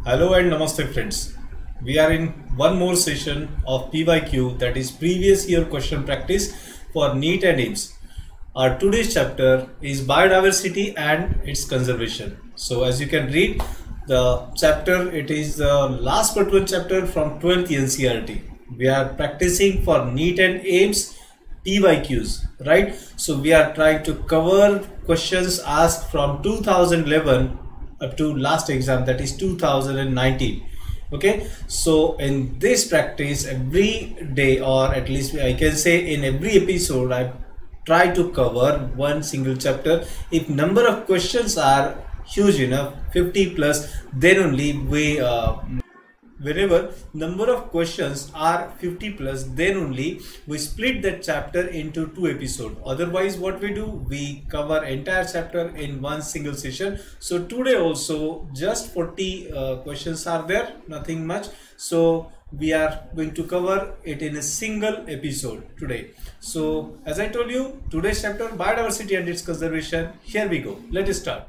Hello and namaste friends. We are in one more session of PYQ, that is previous year question practice for NEET and AIIMS. Our today's chapter is biodiversity and its conservation. So as you can read the chapter, it is the last but one chapter from 12th NCERT. We are practicing for NEET and AIIMS PYQs, right? So we are trying to cover questions asked from 2011 up to last exam, that is 2019. Okay, so in this practice every day, or at least I can say in every episode, I try to cover one single chapter. If number of questions are huge enough, 50 plus, then only we whenever number of questions are 50 plus, then only we split that chapter into two episodes. Otherwise what we do, we cover entire chapter in one single session. So today also just 40 questions are there, nothing much. So we are going to cover it in a single episode today. So as I told you, today's chapter, biodiversity and its conservation. Here we go, let us start.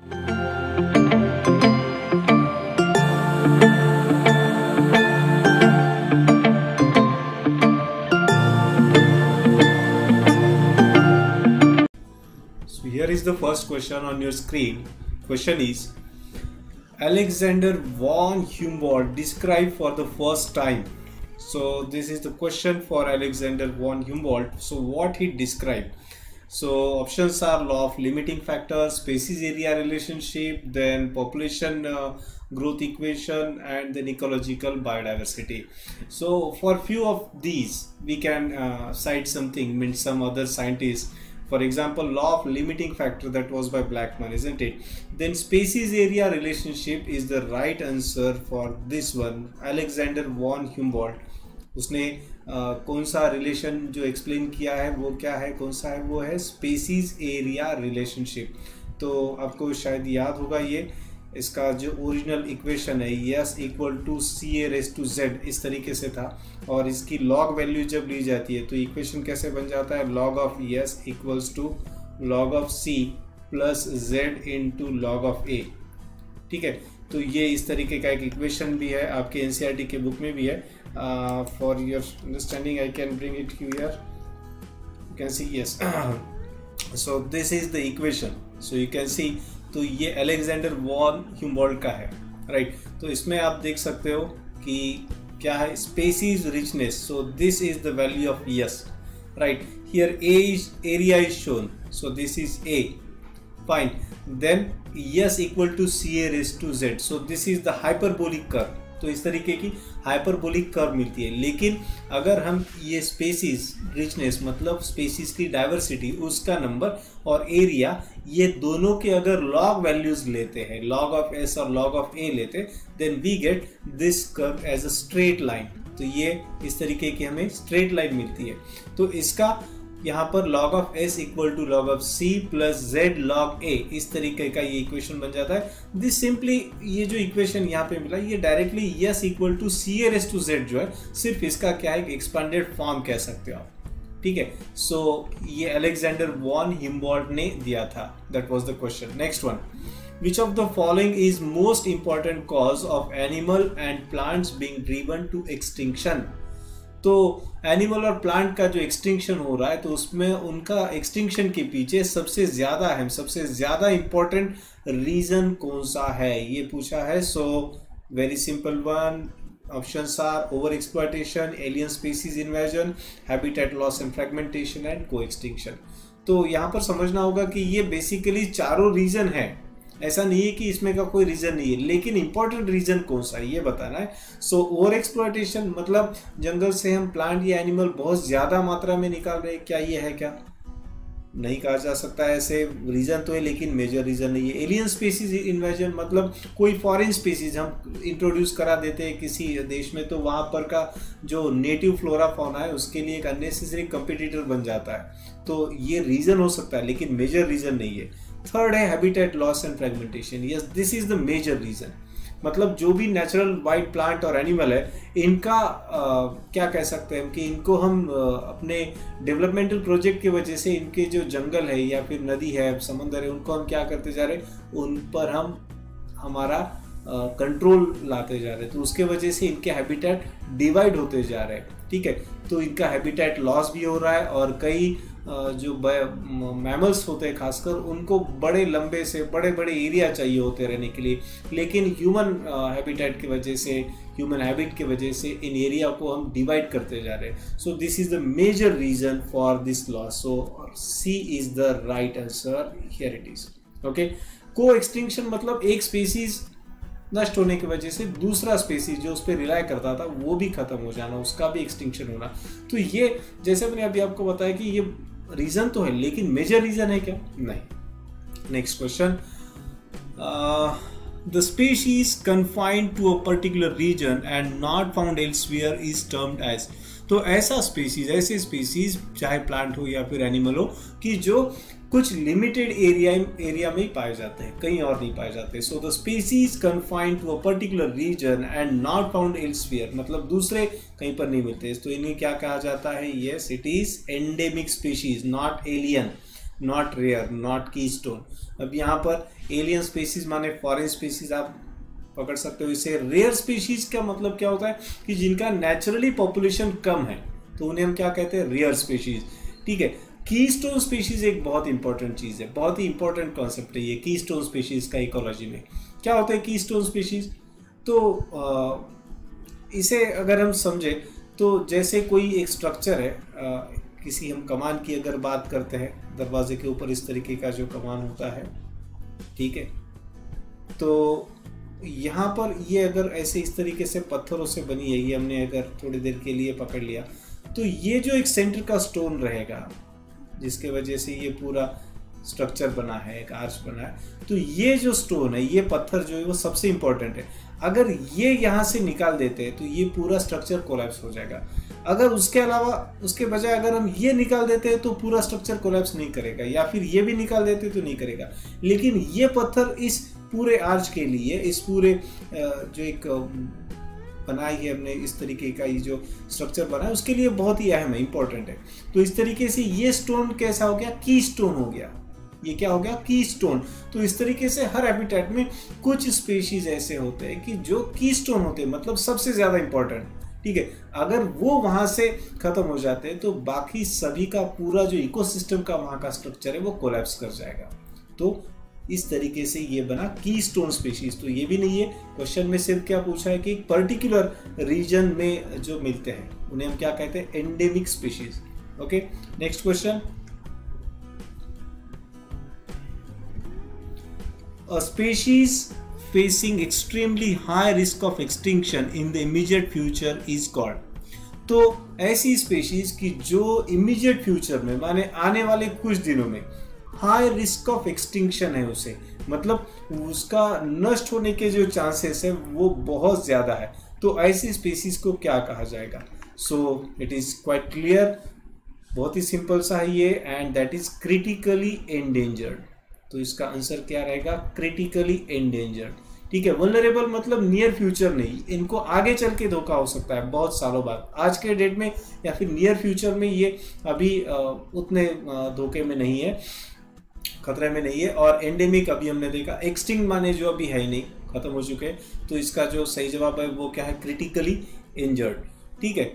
Here is the first question on your screen. Question is, Alexander von Humboldt described for the first time. So this is the question for Alexander von Humboldt. So what he described? So options are law of limiting factors, species area relationship, then population growth equation, and then ecological biodiversity. So for few of these we can cite something, means some other scientists. For example, law of limiting factor, that was by Blackman, isn't it? Then species area relationship is the right answer for this one. Alexander von Humboldt, उसने कौन सा relation जो explain किया है वो क्या है, कौन सा है, वो है स्पेसीज एरिया रिलेशनशिप. तो आपको शायद याद होगा, ये इसका जो ओरिजिनल इक्वेशन है S equal to C A raise to Z, इस तरीके से था. और इसकी लॉग वैल्यू जब ली जाती है तो इक्वेशन कैसे बन जाता है, log of S equals to log of C plus Z into log of A. ठीक है, तो ये इस तरीके का एक इक्वेशन भी है, आपके एनसीईआरटी के बुक में भी है. For your understanding I can bring it here, you can see S. So this is the equation, so you can see. तो ये अलेक्जेंडर वॉन ह्यूम्बोल्ट का है, राइट. तो इसमें आप देख सकते हो कि क्या है, species richness. So this is the value of S, right. Here A is area is shown, so this is A, fine. Then S equal to C A raise to Z, so this is the hyperbolic curve. तो इस तरीके की hyperbolic curve मिलती है. लेकिन अगर हम ये स्पेसीज रिचनेस मतलब स्पेसीज की डाइवर्सिटी, उसका नंबर और एरिया, ये दोनों के अगर लॉग वैल्यूज लेते हैं, लॉग ऑफ एस और लॉग ऑफ ए लेते, then we get this curve as a straight line. तो ये इस तरीके की हमें स्ट्रेट लाइन मिलती है. तो इसका यहाँ पर log of s equal to log of c plus z log a, इस तरीके का ये इक्वेशन बन जाता है. दिस सिंपली, ये जो इक्वेशन यहाँ पे मिला, ये directly s equal to C A raise to z जो है, सिर्फ इसका क्या है, एक्सपांडेड फॉर्म कह सकते हो आप. ठीक है, सो ये अलेक्जेंडर वॉन ह्यूम्बोल्ट ने दिया था. That was the question. Next one, which of the following is most important cause of animal and plants being driven to extinction? तो एनिमल और प्लांट का जो एक्सटिंक्शन हो रहा है, तो उसमें उनका एक्सटिंक्शन के पीछे सबसे ज़्यादा अहम, सबसे ज़्यादा इम्पोर्टेंट रीज़न कौन सा है, ये पूछा है. So very simple one. Options are over exploitation, alien species invasion, habitat loss and fragmentation and co extinction. तो यहाँ पर समझना होगा कि ये बेसिकली चारों रीज़न है. ऐसा नहीं है कि इसमें का कोई रीजन नहीं है, लेकिन इंपॉर्टेंट रीजन कौन सा है ये बताना है. सो ओवर एक्सप्लॉयटेशन मतलब जंगल से हम प्लांट या एनिमल बहुत ज्यादा मात्रा में निकाल रहे हैं, क्या ये है, क्या नहीं कहा जा सकता है. ऐसे रीजन तो है लेकिन मेजर रीजन नहीं है. एलियन स्पीसीज इन्वेजन मतलब कोई फॉरेन स्पीसीज हम इंट्रोड्यूस करा देते हैं किसी देश में, तो वहाँ पर का जो नेटिव फ्लोरा फौना है उसके लिए एक अननेसेसरी कंपिटिटर बन जाता है. तो ये रीजन हो सकता है लेकिन मेजर रीजन नहीं है. थर्ड है habitat loss and fragmentation. Yes, this is the major reason. मतलब जो भी नेचुरल वाइल्ड प्लांट और एनिमल है, इनका क्या कह सकते हैं कि इनको हम अपने डेवलपमेंटल प्रोजेक्ट की वजह से इनके जो जंगल है या फिर नदी है, समंदर है, उनको हम क्या करते जा रहे हैं, उन पर हम हमारा कंट्रोल लाते जा रहे हैं, तो उसके वजह से इनके हैबिटेट डिवाइड होते जा रहे हैं। ठीक है, तो इनका हैबिटेट लॉस भी हो रहा है और कई जो मैमल्स होते हैं खासकर उनको बड़े लंबे से बड़े बड़े एरिया चाहिए होते रहने के लिए, लेकिन ह्यूमन हैबिटेट की वजह से, ह्यूमन हैबिट की वजह से इन एरिया को हम डिवाइड करते जा रहे हैं। So this is the major reason for this loss. So C is the right answer, here it is. Okay, co extinction मतलब एक स्पीसीज नष्ट होने की वजह से दूसरा स्पीसीज जो उस पर रिलाय करता था वो भी खत्म हो जाना, उसका भी एक्सटिंक्शन होना। तो ये जैसे मैंने अभी आपको बताया कि ये रीजन तो है, लेकिन मेजर रीजन है क्या? नहीं। Next question, the species confined to a particular region and not found elsewhere is termed as. तो ऐसा स्पीसीज, ऐसे स्पीसीज चाहे प्लांट हो या फिर एनिमल हो कि जो कुछ लिमिटेड एरिया में ही पाए जाते हैं, कहीं और नहीं पाए जाते। So the species confined to a particular region and not found elsewhere, मतलब दूसरे कहीं पर नहीं मिलते, तो इन्हें क्या कहा जाता है? Yes, it is endemic species, not alien, not rare, not keystone. अब यहाँ पर एलियन स्पीशीज माने फॉरेन स्पीशीज आप पकड़ सकते हो। इसे रेयर स्पीशीज का मतलब क्या होता है कि जिनका नेचुरली पॉपुलेशन कम है, तो उन्हें हम क्या कहते हैं? Rare species. ठीक है, कीस्टोन स्पीशीज एक बहुत इंपॉर्टेंट चीज है, बहुत ही इंपॉर्टेंट कॉन्सेप्ट है ये कीस्टोन स्पीशीज का इकोलॉजी में। क्या होता है कीस्टोन स्पीशीज? तो इसे अगर हम समझे तो जैसे कोई एक स्ट्रक्चर है, किसी हम कमान की अगर बात करते हैं, दरवाजे के ऊपर इस तरीके का जो कमान होता है, ठीक है, तो यहाँ पर ये अगर ऐसे इस तरीके से पत्थरों से बनी है, ये हमने अगर थोड़ी देर के लिए पकड़ लिया, तो ये जो एक सेंटर का स्टोन रहेगा जिसके वजह से ये पूरा स्ट्रक्चर बना है, एक आर्च बना है, तो ये जो स्टोन है, ये पत्थर जो है वो सबसे इंपॉर्टेंट है। अगर ये यहाँ से निकाल देते हैं तो ये पूरा स्ट्रक्चर कोलैप्स हो जाएगा। अगर उसके अलावा, उसके बजाय अगर हम ये निकाल देते हैं तो पूरा स्ट्रक्चर कोलैप्स नहीं करेगा, या फिर ये भी निकाल देते तो नहीं करेगा। लेकिन ये पत्थर इस पूरे आर्च के लिए, इस पूरे जो एक बनाई है हमने इस तरीके का, ये जो स्ट्रक्चर बना है उसके लिए बहुत ही अहम है, इंपॉर्टेंट है। तो इस तरीके से ये स्टोन कैसा हो गया? की स्टोन हो गया। ये क्या हो गया? की स्टोन। तो इस तरीके से हर हैबिटेट में कुछ स्पीशीज ऐसे होते हैं कि जो की स्टोन होते हैं, मतलब सबसे ज्यादा इंपॉर्टेंट। ठीक है, अगर वो वहां से खत्म हो जाते हैं तो बाकी सभी का पूरा जो इकोसिस्टम का वहां का स्ट्रक्चर है वो कोलैप्स कर जाएगा। तो इस तरीके से ये बना कीस्टोन स्पीशीज। तो ये भी नहीं है, क्वेश्चन में सिर्फ क्या पूछा है कि पर्टिकुलर रीजन में जो मिलते हैं उन्हें हम क्या कहते हैं? Endemic species. Okay, next question, a species facing extremely high risk of extinction in the immediate future is called। तो ऐसी स्पीशीज की जो इमीडिएट फ्यूचर में, माने आने वाले कुछ दिनों में हाई रिस्क ऑफ एक्सटिंक्शन है, उसे मतलब उसका नष्ट होने के जो चांसेस है वो बहुत ज्यादा है, तो ऐसी स्पीशीज को क्या कहा जाएगा? So it is quite clear, बहुत ही सिंपल सा है ये, and that is critically endangered. तो इसका आंसर क्या रहेगा? Critically endangered. ठीक है, वल्नरेबल मतलब नियर फ्यूचर नहीं, इनको आगे चल के धोखा हो सकता है बहुत सालों बाद, आज के डेट में या फिर नियर फ्यूचर में ये अभी उतने धोखे में नहीं है, खतरे में नहीं है। और एंडेमिक अभी हमने देखा, एक्सटिंक्ट माने जो अभी है ही नहीं, खत्म हो चुके हैं, तो इसका जो सही जवाब है वो क्या है? Critically injured. ठीक है,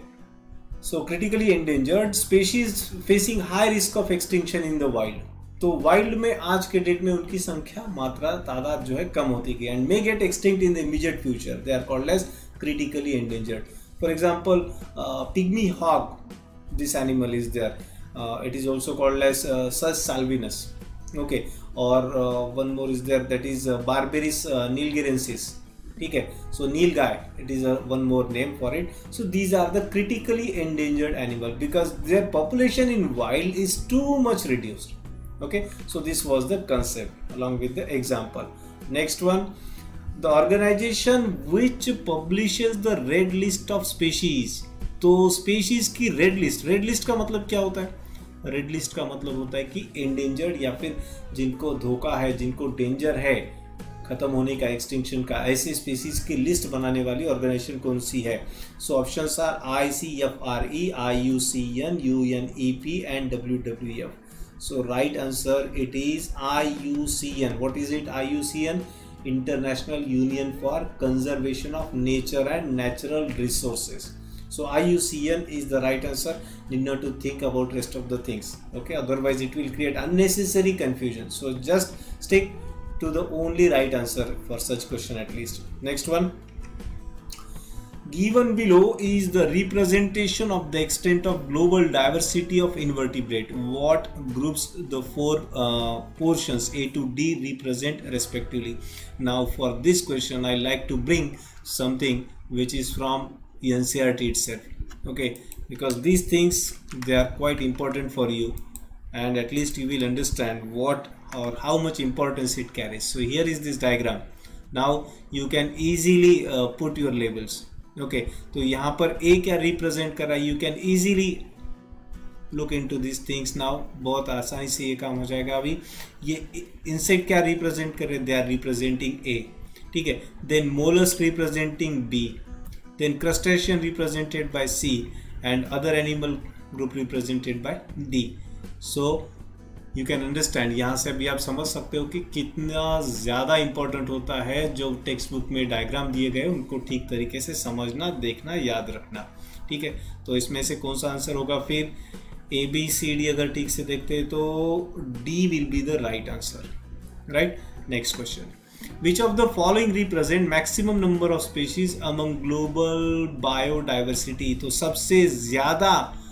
so critically endangered species facing high risk of extinction in the wild. तो वाइल्ड में आज के डेट में उनकी संख्या, मात्रा, तादाद जो है कम होती गई, and may get extinct in the immediate future, they are called as critically endangered. For example pygmy hog, this animal is there, it is also called as Sus salvanius. Okay, और one more is there, that is Berberis nilgiriensis. ठीक है, so nilgai, it is one more name for it. So these are the critically endangered animal because their population in wild is too much reduced. Okay, so this was the concept along with the example. Next one, the organization which publishes the red list of species। तो species की red list का मतलब क्या होता है? red list का मतलब होता है कि endangered या फिर जिनको धोखा है, जिनको danger है खत्म होने का, एक्सटिंक्शन का, ऐसी स्पीसीज की लिस्ट बनाने वाली ऑर्गेनाइजेशन कौन सी है? So options are ICFRE, IUCN, UNEP and WWF। So right answer, it is IUCN. What is it? IUCN? International Union for Conservation of Nature and Natural Resources. So IUCN is the right answer. Need not to think about rest of the things. Okay, otherwise it will create unnecessary confusion. So just stick to the only right answer for such question at least. Next one. Given below is the representation of the extent of global diversity of invertebrate. What groups the four portions A to D represent respectively? Now for this question I like to bring something which is from NCERT itself. Okay, because these things, they are quite important for you, and at least you will understand what or how much importance it carries. So here is this diagram. Now you can easily put your labels. Okay तो यहाँ पर A क्या represent कर रहा है, you can easily look into this things now, बहुत आसानी से ये काम हो जाएगा. अभी ये इंसेक्ट क्या रिप्रेजेंट कर रहे हैं, दे आर रिप्रेजेंटिंग ए, ठीक है. Then mollusc representing B, then crustacean represented by C and other animal group represented by D. So you can understand, यहाँ से अभी आप समझ सकते हो कि कितना ज़्यादा इंपॉर्टेंट होता है जो टेक्स्ट बुक में डायग्राम दिए गए उनको ठीक तरीके से समझना, देखना, याद रखना, ठीक है. तो इसमें से कौन सा आंसर होगा फिर, ए बी सी डी अगर ठीक से देखते हैं तो D will be the right answer, right. Next question, which of the following represent maximum number of species among global biodiversity. तो सबसे ज़्यादा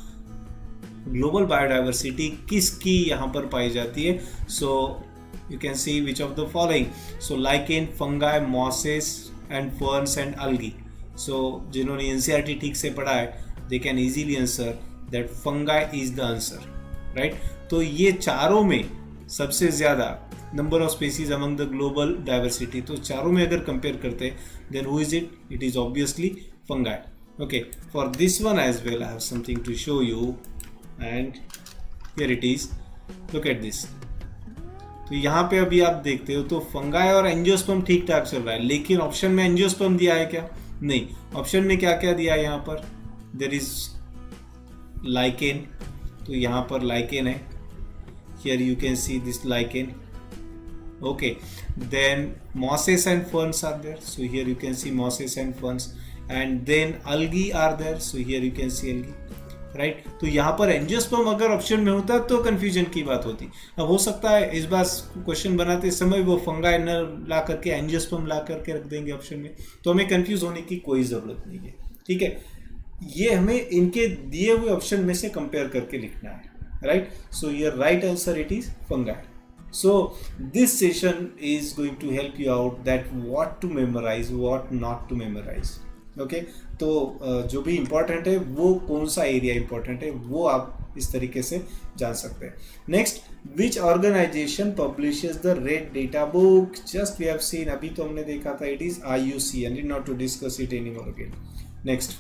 ग्लोबल बायोडाइवर्सिटी किसकी यहाँ पर पाई जाती है. So you can see which of the following. So lichen, fungi, mosses and ferns and algae. So जिन्होंने एनसीईआरटी ठीक से पढ़ा है they can easily answer that fungi is the answer, right. तो ये चारों में सबसे ज़्यादा number of species among the global diversity, तो चारों में अगर कंपेयर करते हैं then who is it, it is obviously fungi. Okay, for this one as well I have something to show you and here it is, look at this. तो यहाँ पे अभी आप देखते हो तो फंगाई और एंजियोस्पर्म ठीक ठाक चल रहा है, लेकिन ऑप्शन में एंजियोस्पर्म दिया है क्या, नहीं. ऑप्शन में क्या क्या दिया है, यहाँ पर देयर इज लाइकेन, तो यहाँ पर लाइकेन है. Here you can see this lichen. Okay, then mosses and ferns are there, so here you can see mosses and ferns, and then algae are there, so here you can see algae, right. तो यहाँ पर angiosperm अगर option में होता तो confusion की बात होती. अब हो सकता है इस बार क्वेश्चन बनाते समय वो फंगाई न ला करके एंजियोस्पर्म ला करके रख देंगे ऑप्शन में, तो हमें कंफ्यूज होने की कोई ज़रूरत नहीं है, ठीक है. ये हमें इनके दिए हुए ऑप्शन में से कंपेयर करके लिखना है, right. So your right answer it is fungi. So this session is going to help you out that what to memorise, what not to memorise. Okay, तो जो भी इम्पोर्टेंट है वो कौन सा एरिया इम्पोर्टेंट है वो आप इस तरीके से जान सकते हैं. Next, which organisation publishes the red data book. Just we have seen, अभी तो हमने देखा था, it is IUCN. Need not to discuss it any more again. Next,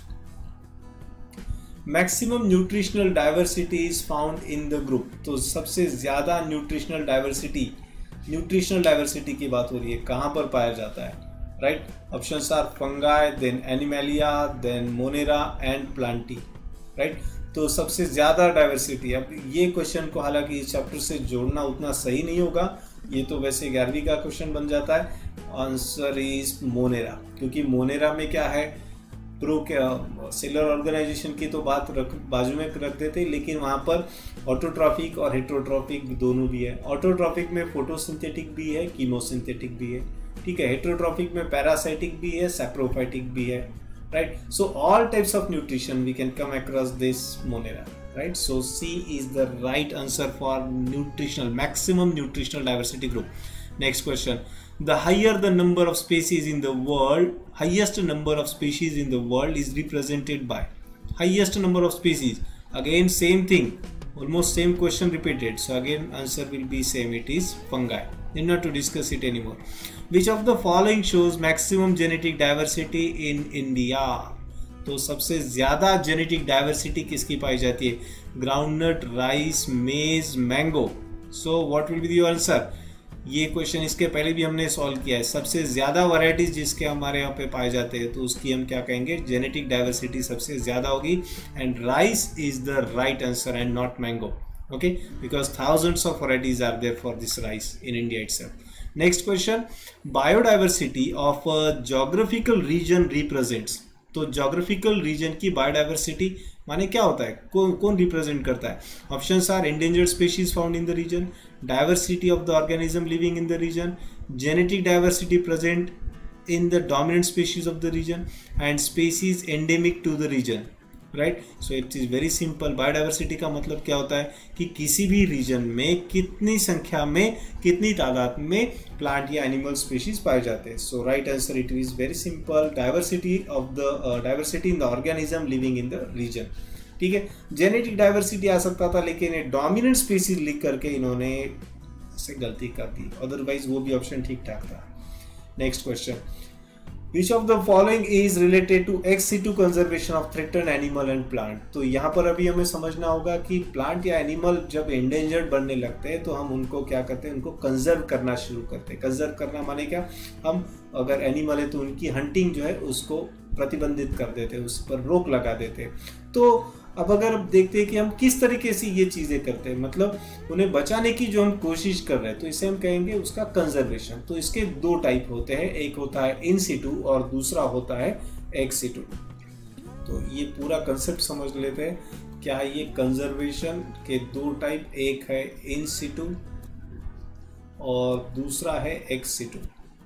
maximum nutritional diversity is found in the group. तो सबसे ज्यादा nutritional diversity की बात हो रही है, कहाँ पर पाया जाता है, right. Options are fungi, then animalia, then monera and plantae, right. तो सबसे ज़्यादा डाइवर्सिटी, अब ये क्वेश्चन को हालांकि इस चैप्टर से जोड़ना उतना सही नहीं होगा, ये तो वैसे 11वीं का क्वेश्चन बन जाता है. आंसर इज मोनेरा, क्योंकि मोनेरा में क्या है, प्रो सेलर ऑर्गेनाइजेशन की तो बात बाजू में रख देते, लेकिन वहाँ पर ऑटोट्रॉफिक और हेट्रोट्रॉफिक दोनों भी है. ऑटोट्रॉफिक में फोटोसिंथेटिक भी है, कीमोसिंथेटिक भी है, ठीक है. हेट्रोट्रॉफिक में पैरासाइटिक भी है, सैप्रोफाइटिक भी है, right. So all types of nutrition we can come across this monera, right. So C is the right answer for nutritional, maximum nutritional diversity group. Next question, the higher the number of species in the world, highest number of species in the world is represented by, highest number of species, again same thing, almost same question repeated, so again answer will be same, it is fungi. Need not to discuss it anymore. Which of the following shows maximum genetic diversity in India. तो सबसे ज़्यादा genetic diversity किसकी पाई जाती है, groundnut, rice, maize, mango. So what will be your answer. ये question इसके पहले भी हमने सॉल्व किया है. सबसे ज़्यादा वैरायटीज़ जिसके हमारे यहाँ पे पाए जाते हैं तो उसकी हम क्या कहेंगे, जेनेटिक डाइवर्सिटी सबसे ज़्यादा होगी, and rice is the right answer and not mango. Okay, because thousands of varieties are there for this rice in India itself. Next question, biodiversity of geographical region represents. तो geographical region की biodiversity माने क्या होता है, कौन represent करता है? Options are endangered species found in the region, diversity of the organism living in the region, genetic diversity present in the dominant species of the region, and species endemic to the region, right? So it is very simple. Biodiversity का मतलब क्या होता है कि किसी भी reason में कितनी संख्या में, कितनी तादाद में प्लांट या एनिमल स्पीशीज पाए जाते हैं. So right answer it is very simple, diversity of the diversity in the organism living in the region. ठीक है, जेनेटिक डाइवर्सिटी आ सकता था लेकिन ये डोमिनेंट स्पीशीज लिख करके इन्होंने से गलती कर दी, अदरवाइज वो भी ऑप्शन ठीक ठाक था. Next question, Which of the following is related to ex situ conservation of threatened animal and plant? तो यहाँ पर अभी हमें समझना होगा कि प्लांट या एनिमल जब एंडेंजर्ड बनने लगते हैं तो हम उनको क्या करते हैं, उनको कंजर्व करना शुरू करते हैं. कंजर्व करना माने क्या, हम अगर एनिमल है तो उनकी हंटिंग जो है उसको प्रतिबंधित कर देते हैं, उस पर रोक लगा देते हैं. तो अब अगर हम देखते हैं कि हम किस तरीके से ये चीज़ें करते हैं, मतलब उन्हें बचाने की जो हम कोशिश कर रहे हैं, तो इसे हम कहेंगे उसका कंजर्वेशन. तो इसके दो टाइप होते हैं, एक होता है इन सिटू और दूसरा होता है एक्स सिटू. तो ये पूरा कंसेप्ट समझ लेते हैं. क्या ये कंजर्वेशन के दो टाइप, एक है इन सिटू और दूसरा है एक्स सिटू.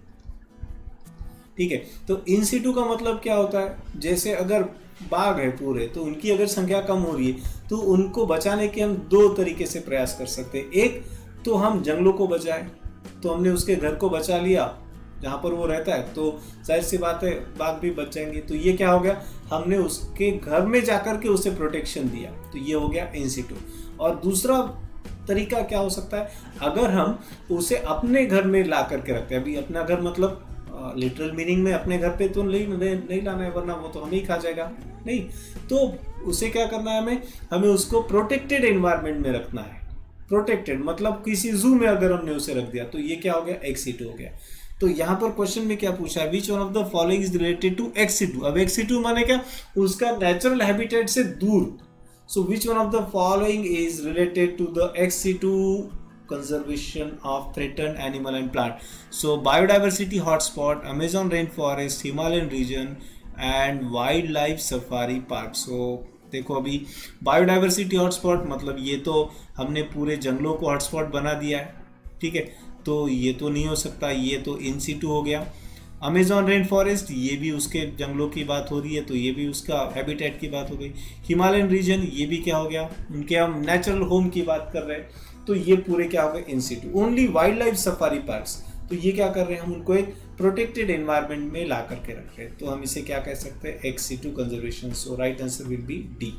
ठीक है, तो इन सिटू का मतलब क्या होता है, जैसे अगर बाघ है पूरे तो उनकी अगर संख्या कम हो रही है तो उनको बचाने के हम दो तरीके से प्रयास कर सकते हैं. एक तो हम जंगलों को बचाएं, तो हमने उसके घर को बचा लिया जहाँ पर वो रहता है, तो जाहिर सी बात है बाघ भी बच जाएंगे. तो ये क्या हो गया, हमने उसके घर में जाकर के उसे प्रोटेक्शन दिया, तो ये हो गया इन सिटू. और दूसरा तरीका क्या हो सकता है, अगर हम उसे अपने घर में ला करके रखते हैं. अभी अपना घर मतलब लिटरल मीनिंग में अपने घर पे तो नहीं लाना है, वरना वो तो हमें ही खा जाएगा. नहीं, तो उसे क्या करना है, हमें उसको प्रोटेक्टेड एनवायरनमेंट में रखना है. प्रोटेक्टेड मतलब किसी जू में अगर हमने उसे रख दिया तो ये क्या हो गया, एक्स सिटू हो गया. तो यहाँ पर क्वेश्चन में क्या पूछा है, which one of the following is related to ex situ. अब एक्स सिटू माने क्या, उसका नेचुरल हैबिटेट से दूर. So which one of the following is related to the ex situ conservation of threatened animal and plant. So biodiversity hotspot, Amazon rainforest, Himalayan region and wildlife safari park. So देखो अभी biodiversity hotspot मतलब ये तो हमने पूरे जंगलों को hotspot बना दिया है. ठीक है, तो ये तो नहीं हो सकता, ये तो इन सिटू हो गया. अमेजॉन रेन फॉरेस्ट, ये भी उसके जंगलों की बात हो रही है, तो ये भी उसका हैबिटेट की बात हो गई. हिमालयन रीजन, ये भी क्या हो गया, उनके हम नेचुरल होम की बात कर रहे हैं, तो ये पूरे क्या हो गए, in situ. Only wild life safari parks, तो ये क्या कर रहे हैं, हम उनको एक प्रोटेक्टेड एनवायरनमेंट में ला करके रख रहे हैं, तो हम इसे क्या कह सकते हैं, ex situ conservation. So right answer will be D.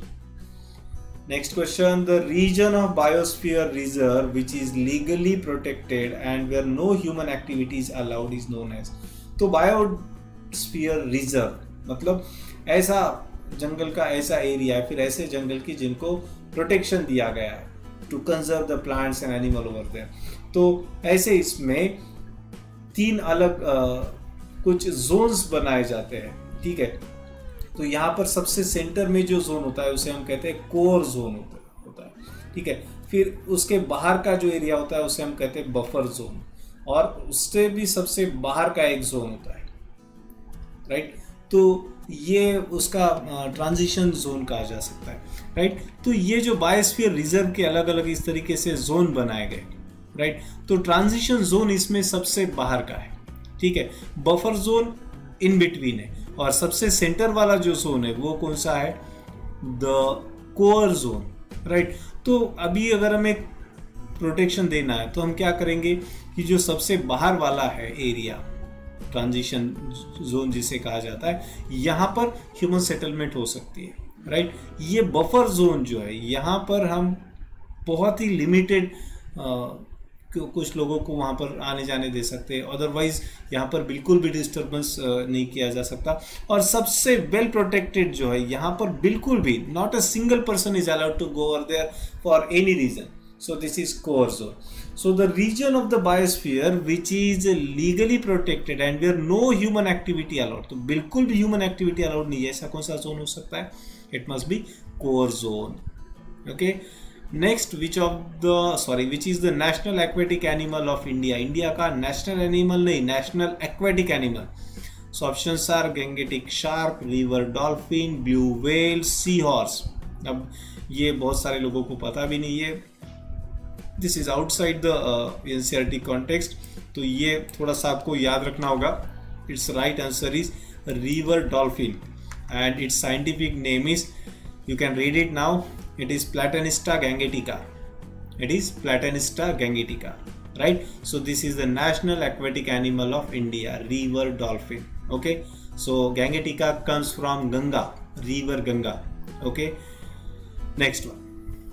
Next question, the region of biosphere reserve which is legally protected and where no human activities allowed is known as. तो बायोस्फीयर रिजर्व मतलब ऐसा जंगल का ऐसा area है, फिर ऐसे जंगल की जिनको प्रोटेक्शन दिया गया है to conserve the plants and animal over there. तो ऐसे इसमें तीन अलग कुछ जोन्स बनाए जाते हैं. ठीक है, तो यहाँ पर सबसे सेंटर में जो जोन होता है उसे हम कहते हैं कोर जोन होता है. ठीक है, फिर उसके बाहर का जो एरिया होता है उसे हम कहते हैं बफर जोन, और उससे भी सबसे बाहर का एक जोन होता है. राइट, तो ये उसका ट्रांजिशन जोन कहा जा सकता है. राइट, तो ये जो बायोस्फीयर रिजर्व के अलग अलग इस तरीके से जोन बनाए गए. राइट, तो ट्रांजिशन जोन इसमें सबसे बाहर का है. ठीक है, बफर जोन इन बिटवीन है, और सबसे सेंटर वाला जो जोन है वो कौन सा है, द कोर जोन. राइट, तो अभी अगर हमें प्रोटेक्शन देना है तो हम क्या करेंगे कि जो सबसे बाहर वाला है एरिया, ट्रांजिशन जोन जिसे कहा जाता है, यहाँ पर ह्यूमन सेटलमेंट हो सकती है. राइट, ये बफर जोन जो है यहाँ पर हम बहुत ही लिमिटेड कुछ लोगों को वहाँ पर आने जाने दे सकते हैं, अदरवाइज यहाँ पर बिल्कुल भी डिस्टर्बेंस नहीं किया जा सकता. और सबसे वेल प्रोटेक्टेड जो है यहाँ पर बिल्कुल भी not a single person is allowed to go over there for any reason. So this is core zone. So the region of the biosphere which is legally protected and where no human activity allowed. तो बिल्कुल भी human activity allowed नहीं है, ऐसा कौन सा zone हो सकता है, it must be core zone. Okay. Next, which is the national aquatic animal of India? India का नेशनल एनिमल नहीं, national aquatic animal. So options are Gangetic shark, river dolphin, blue whale, seahorse. अब ये बहुत सारे लोगों को पता भी नहीं है, this is outside the NCERT context, तो ये थोड़ा सा आपको याद रखना होगा. Its right answer is river dolphin and its scientific name is, you can read it now, it is Platanista gangetica. It is Platanista gangetica, right? So this is the national aquatic animal of India, river dolphin. Okay, so gangetica comes from Ganga, river Ganga. Okay, next one,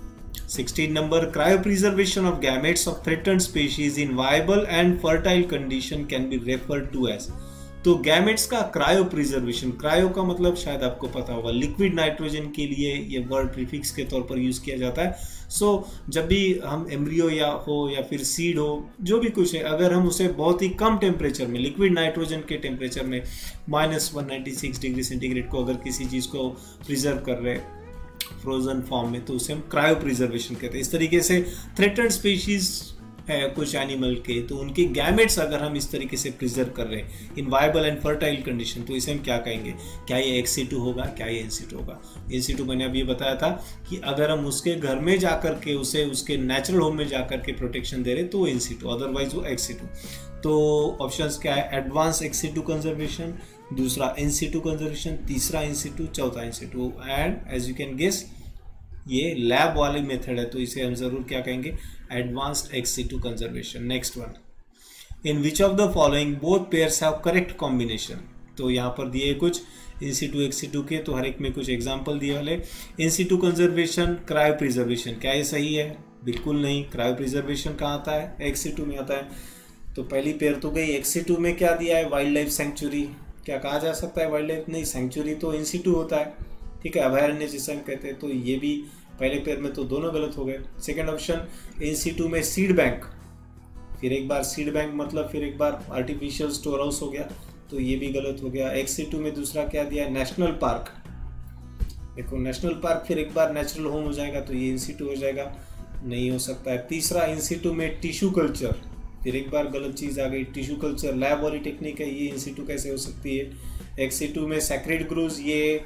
16 number, cryopreservation of gametes of threatened species in viable and fertile condition can be referred to as. तो gametes का cryopreservation, cryo का मतलब शायद आपको पता होगा, liquid nitrogen के लिए ये वर्ड प्रीफिक्स के तौर पर यूज किया जाता है. सो जब भी हम एम्ब्रियो या फिर सीड हो, जो भी कुछ है, अगर हम उसे बहुत ही कम टेम्परेचर में, लिक्विड नाइट्रोजन के टेम्परेचर में -196 डिग्री सेंटीग्रेड को अगर किसी चीज़ को प्रिजर्व कर रहे फ्रोजन फॉर्म में, तो उसे हम क्रायो प्रिजर्वेशन कहते हैं. इस तरीके से थ्रेटेड स्पीशीज है कुछ एनिमल के, तो उनके गैमेट्स अगर हम इस तरीके से प्रिजर्व कर रहे हैं in viable and fertile condition, तो इसे हम क्या कहेंगे? क्या ये XC2 होगा, क्या ये NC2 होगा? NC2 मैंने अभी बताया था कि अगर हम उसके घर में जाकर के उसे उसके नेचुरल होम में जाकर के प्रोटेक्शन दे रहे तो NC2, अदरवाइज वो XC2. तो ऑप्शंस क्या है? एडवांस XC2 कंजर्वेशन, दूसरा NC2 कंजर्वेशन, तीसरा NC2, चौथा NC2, and as you can guess ये लैब वाली मेथड है, तो इसे हम जरूर क्या कहेंगे? Advanced XC2 conservation. Next one, in which of the following both pairs have correct combination? तो यहाँ पर दिए कुछ NC2 XC2 के, तो हर एक में कुछ एग्जांपल दिए वाले. NC2 कंजर्वेशन, क्रायो प्रिजर्वेशन, क्या ये सही है? बिल्कुल नहीं. क्रायो प्रिजर्वेशन कहाँ आता है? XC2 में आता है. तो पहली पेयर तो गई. XC2 में क्या दिया है? Wildlife sanctuary. क्या कहा जा सकता है वाइल्ड लाइफ? नहीं, सेंचुरी तो NC2 होता है, ठीक है, अभयारण्य जिसे हम कहते हैं. तो ये भी पहले पेयर में तो दोनों गलत हो गए. सेकंड ऑप्शन NC2 में सीड बैंक, फिर एक बार सीड बैंक मतलब फिर एक बार आर्टिफिशियल स्टोर हाउस हो गया, तो ये भी गलत हो गया. XC2 में दूसरा क्या दिया? National park. देखो नेशनल पार्क फिर एक बार नेचुरल होम हो जाएगा, तो ये NC2 हो जाएगा, नहीं हो सकता है. तीसरा NC2 में टिश्यू कल्चर, फिर एक बार गलत चीज़ आ गई. टिश्यू कल्चर लैब वाली टेक्निक है, ये NC2 कैसे हो सकती है? XC2 में सैक्रेड ग्रूज, ये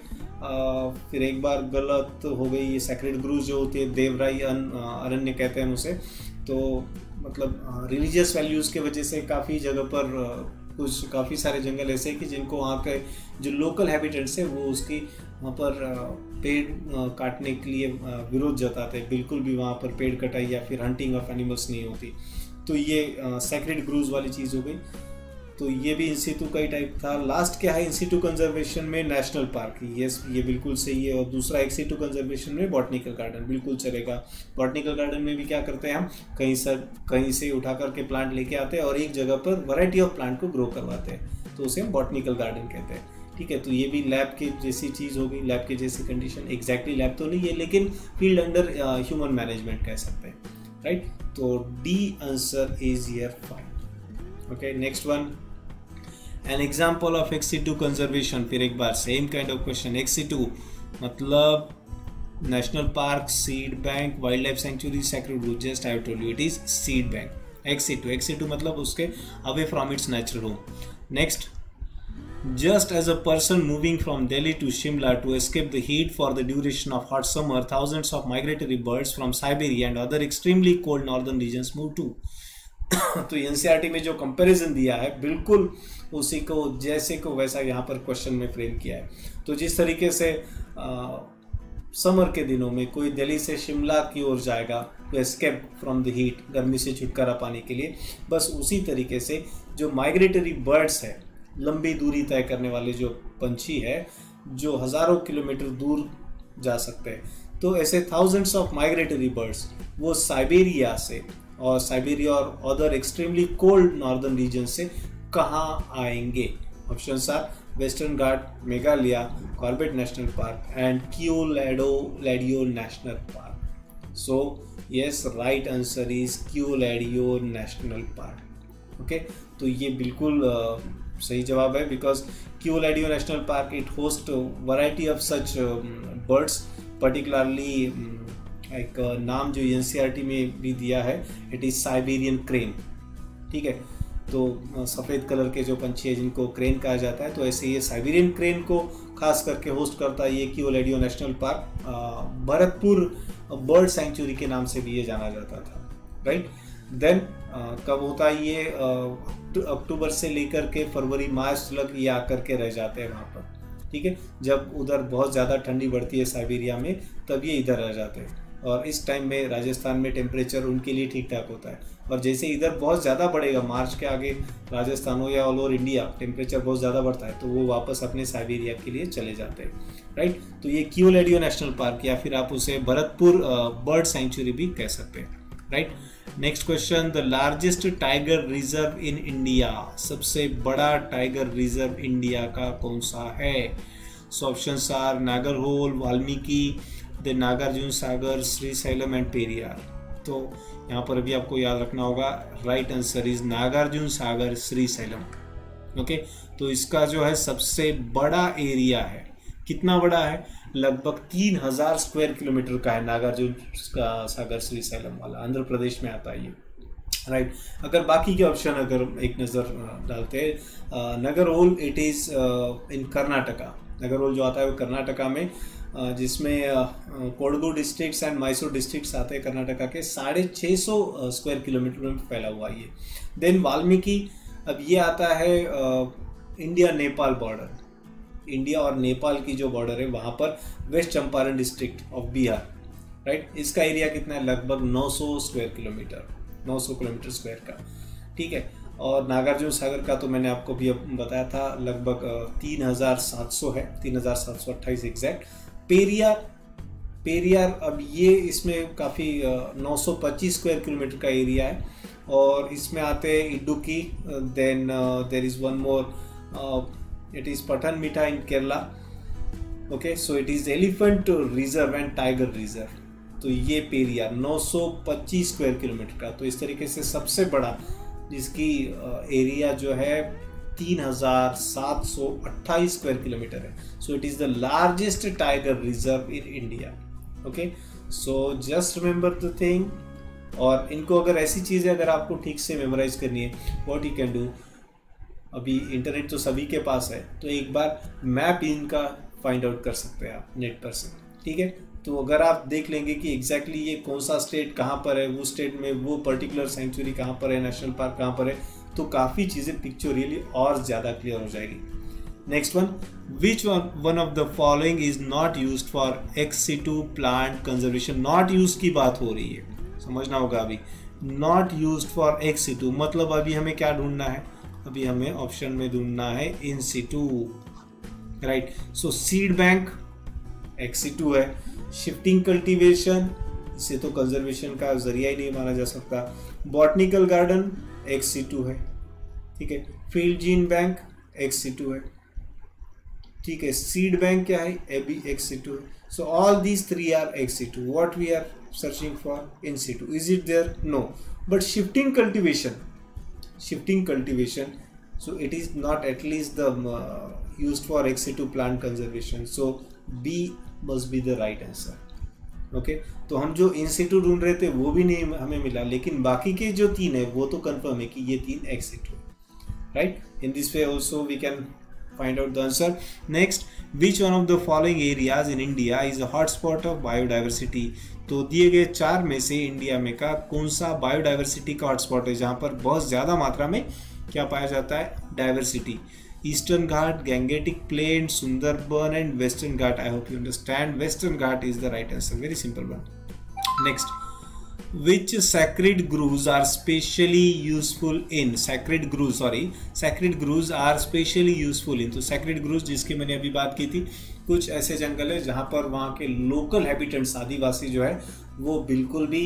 फिर एक बार गलत हो गई. ये सैक्रेड ग्रूज जो होती है, देवराई अरण्य कहते हैं उसे, तो मतलब रिलीजियस वैल्यूज़ के वजह से काफ़ी जगह पर काफ़ी सारे जंगल ऐसे हैं कि जिनको वहाँ के जो लोकल हैबिटेंट्स है वो उसकी वहाँ पर पेड़ काटने के लिए विरोध जताते हैं. बिल्कुल भी वहाँ पर पेड़ कटाई या फिर हंटिंग ऑफ एनिमल्स नहीं होती. तो ये सैक्रेड ग्रूज वाली चीज़ हो गई. तो ये भी NC2 का ही टाइप था. लास्ट क्या है NC2 कंजर्वेशन में? National park. यस, ये बिल्कुल सही है. और दूसरा XC2 कंजर्वेशन में बॉटनिकल गार्डन, बिल्कुल चलेगा. बॉटनिकल गार्डन में भी क्या करते हैं हम? कहीं से उठा करके प्लांट लेके आते हैं और एक जगह पर वैरायटी ऑफ प्लांट को ग्रो करवाते हैं, तो उसे हम बॉटनिकल गार्डन कहते हैं. ठीक है, तो ये भी लैब की जैसी चीज़ हो गई, लैब की जैसी कंडीशन. एग्जैक्टली लैब तो नहीं है, लेकिन फील्ड अंडर ह्यूमन मैनेजमेंट कह सकते हैं, राइट? तो D answer is here fine. Okay, next one, an example of XC2 conservation. फिर एक बार same kind of question. XC2 मतलब national park, seed bank, wildlife sanctuary, sacred grove. Just I told you it is seed bank. XC2 मतलब उसके away from its natural home. Next, just as a person moving from Delhi to Shimla to escape the heat for the duration of hot summer, thousands of migratory birds from Siberia and other extremely cold northern regions move to. तो NCERT में जो comparison दिया है बिल्कुल उसी को जैसे को वैसा यहाँ पर क्वेश्चन में फ्रेम किया है. तो जिस तरीके से समर के दिनों में कोई दिल्ली से शिमला की ओर जाएगा तो एस्केप फ्रॉम द हीट, गर्मी से छुटकारा पाने के लिए, बस उसी तरीके से जो माइग्रेटरी बर्ड्स है, लंबी दूरी तय करने वाले जो पंछी है जो हज़ारों किलोमीटर दूर जा सकते हैं, तो ऐसे थाउजेंड्स ऑफ माइग्रेटरी बर्ड्स वो साइबेरिया से और other extremely cold northern region से कहाँ आएंगे? Options are western Ghat, Meghalaya, Corbett national park and Keoladeo national park. So yes, right answer is Keoladeo national park. Okay, तो ये बिल्कुल सही जवाब है, because Keoladeo national park it host variety of such birds, particularly एक नाम जो एनसीईआरटी में भी दिया है, इट इज़ साइबेरियन क्रेन। ठीक है, तो सफ़ेद कलर के जो पंछी है जिनको क्रेन कहा जाता है, तो ऐसे ये साइबेरियन क्रेन को खास करके होस्ट करता है ये Keoladeo national park. Bharatpur bird sanctuary के नाम से भी ये जाना जाता था, राइट। देन कब होता है ये, अक्टूबर से लेकर के फरवरी मार्च तक ये आकर के रह जाते हैं वहाँ पर। ठीक है, जब उधर बहुत ज़्यादा ठंडी बढ़ती है साइबेरिया में, तब ये इधर रह जाते हैं। और इस टाइम में राजस्थान में टेम्परेचर उनके लिए ठीक ठाक होता है। और जैसे इधर बहुत ज़्यादा बढ़ेगा, मार्च के आगे राजस्थान हो या ऑल ओवर इंडिया टेम्परेचर बहुत ज़्यादा बढ़ता है, तो वो वापस अपने साइबेरिया के लिए चले जाते हैं, राइट। तो ये कियोलैडियो नेशनल पार्क, या फिर आप उसे भरतपुर बर्ड सेंचुरी भी कह सकते हैं, right. Next question, the largest tiger reserve in India, सबसे बड़ा टाइगर रिजर्व इंडिया का कौन सा है? So options are Nagarhole, Valmiki, the Nagarjuna Sagar, Srisailam and Periyar. तो यहाँ पर अभी आपको याद रखना होगा, right answer is Nagarjuna Sagar Srisailam. Okay, तो इसका जो है सबसे बड़ा एरिया है, कितना बड़ा है? लगभग 3000 स्क्वायर किलोमीटर का है नागार्जुन सागर श्रीशैलम वाला, आंध्र प्रदेश में आता है ये, राइट। अगर बाकी के ऑप्शन अगर एक नज़र डालते हैं, Nagarhole it is in Karnataka. Nagarhole जो आता है वो कर्नाटका में, जिसमें Kodagu districts and Mysore districts आते हैं कर्नाटका के, 650 स्क्वायर किलोमीटर में फैला हुआ ये। देन वाल्मीकि, अब ये आता है इंडिया नेपाल बॉर्डर, इंडिया और नेपाल की जो बॉर्डर है वहाँ पर, west Champaran district of Bihar, right. इसका एरिया कितना है? लगभग 900 स्क्वायर किलोमीटर, 900 किलोमीटर स्क्वायर का, ठीक है। और नागार्जुन सागर का तो मैंने आपको भी बताया था, लगभग 3700 है, 3728 एग्जैक्ट। पेरियार अब ये इसमें काफ़ी 925 स्क्वायर किलोमीटर का एरिया है, और इसमें आते हैं Idukki, then there is one more, it is Pathanamthitta in Kerala. Okay, so it is elephant reserve and tiger reserve. तो ये पेरियार 925 स्क्वायर किलोमीटर का, तो इस तरीके से सबसे बड़ा जिसकी एरिया जो है 3728 स्क्वायर किलोमीटर है। So it is the largest tiger reserve in India. Okay, so just remember the thing. और इनको अगर ऐसी चीज़ें अगर आपको ठीक से मेमोराइज करनी है, व्हाट यू कैन डू, अभी इंटरनेट तो सभी के पास है, तो एक बार मैप इनका फाइंड आउट कर सकते हैं आप नेट पर से, ठीक है। तो अगर आप देख लेंगे कि एग्जैक्टली ये कौन सा स्टेट कहाँ पर है, वो स्टेट में वो पर्टिकुलर सेंचुरी कहाँ पर है, नेशनल पार्क कहाँ पर है, तो काफ़ी चीज़ें पिक्चोरियली और ज़्यादा क्लियर हो जाएगी। Next one, which one of the following is not used for ex-situ plant conservation. Not use की बात हो रही है, समझना होगा। अभी नॉट यूज्ड फॉर ex-situ मतलब अभी हमें क्या ढूंढना है? अभी हमें ऑप्शन में ढूंढना है in situ, right. So seed bank ex-situ है, शिफ्टिंग कल्टीवेशन, इसे तो कंजर्वेशन का जरिया ही नहीं माना जा सकता। बॉटनिकल गार्डन ex-situ है, ठीक है। फील्ड जीन बैंक ex-situ है, ठीक है। सीड बैंक क्या है? ये भी ex-situ है। So all these three are ex-situ। What we are searching for? in situ। Is it there? No. But shifting cultivation, so it is not at least the used for ex-situ plant conservation, so B must be the right answer। Okay, तो हम जो in situ ढूंढ रहे थे वो भी नहीं हमें मिला, लेकिन बाकी के जो तीन है वो तो कंफर्म है कि ये तीन ex-situ, right. In this way also we can find out the answer। Next, which one of the following areas in India is a hotspot of biodiversity। तो दिए गए चार में से इंडिया में का कौन सा बायोडाइवर्सिटी का हॉटस्पॉट है, जहाँ पर बहुत ज़्यादा मात्रा में क्या पाया जाता है? Diversity. Eastern Ghat, Gangetic plain, Sundarban and Western Ghat. I hope you understand, Western Ghat is the right answer, very simple one. Next, which sacred grooves are specially useful in? sacred grooves are specially useful in। तो sacred grooves जिसकी मैंने अभी बात की थी, कुछ ऐसे जंगल है जहाँ पर वहाँ के लोकल हैबिटेंट्स, आदिवासी जो है वो बिल्कुल भी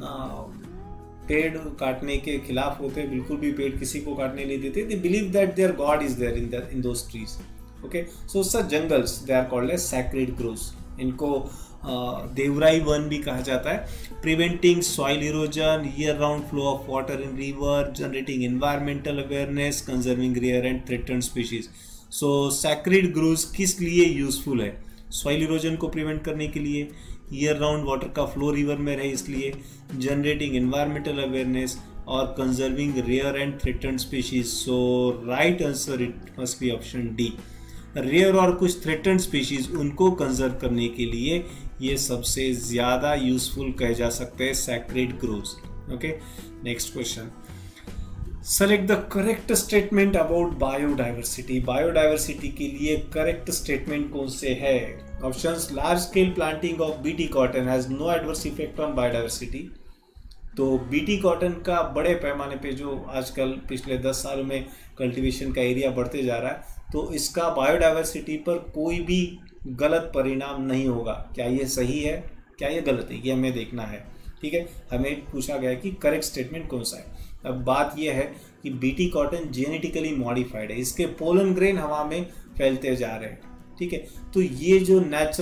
पेड़ काटने के खिलाफ होते, बिल्कुल भी पेड़ किसी को काटने नहीं देते। They believe that their god is there in those trees. Okay, so such jungles they are called as sacred groves. इनको देवराई वन भी कहा जाता है। Preventing soil erosion, year round flow of water in river, generating environmental awareness, conserving rare and threatened species. So sacred groves किस लिए useful है? Soil erosion को प्रिवेंट करने के लिए, ईयर राउंड वाटर का फ्लो रिवर में रहे इसलिए, जनरेटिंग एनवायरमेंटल अवेयरनेस और conserving rare and threatened species. So right answer it must be option D. Rare और कुछ थ्रेटन्ड स्पीशीज उनको कंजर्व करने के लिए ये सबसे ज़्यादा यूजफुल कहे जा सकते हैं sacred groves. Okay, next question, select the correct statement about biodiversity. Biodiversity के लिए करेक्ट स्टेटमेंट कौन से है? Options, large scale planting of BT cotton has no adverse effect on biodiversity. तो बीटी कॉटन का बड़े पैमाने पे जो आजकल पिछले 10 सालों में कल्टीवेशन का एरिया बढ़ते जा रहा है, तो इसका बायोडाइवर्सिटी पर कोई भी गलत परिणाम नहीं होगा। क्या ये सही है, क्या ये गलत है, ये हमें देखना है। ठीक है, हमें पूछा गया कि करेक्ट स्टेटमेंट कौन सा है। अब बात यह है कि बीटी कॉटन जेनेटिकली मॉडिफाइड है, इसके पोलन ग्रेन हवा में फैलते जा रहे हैं। ठीक है, तो ये जो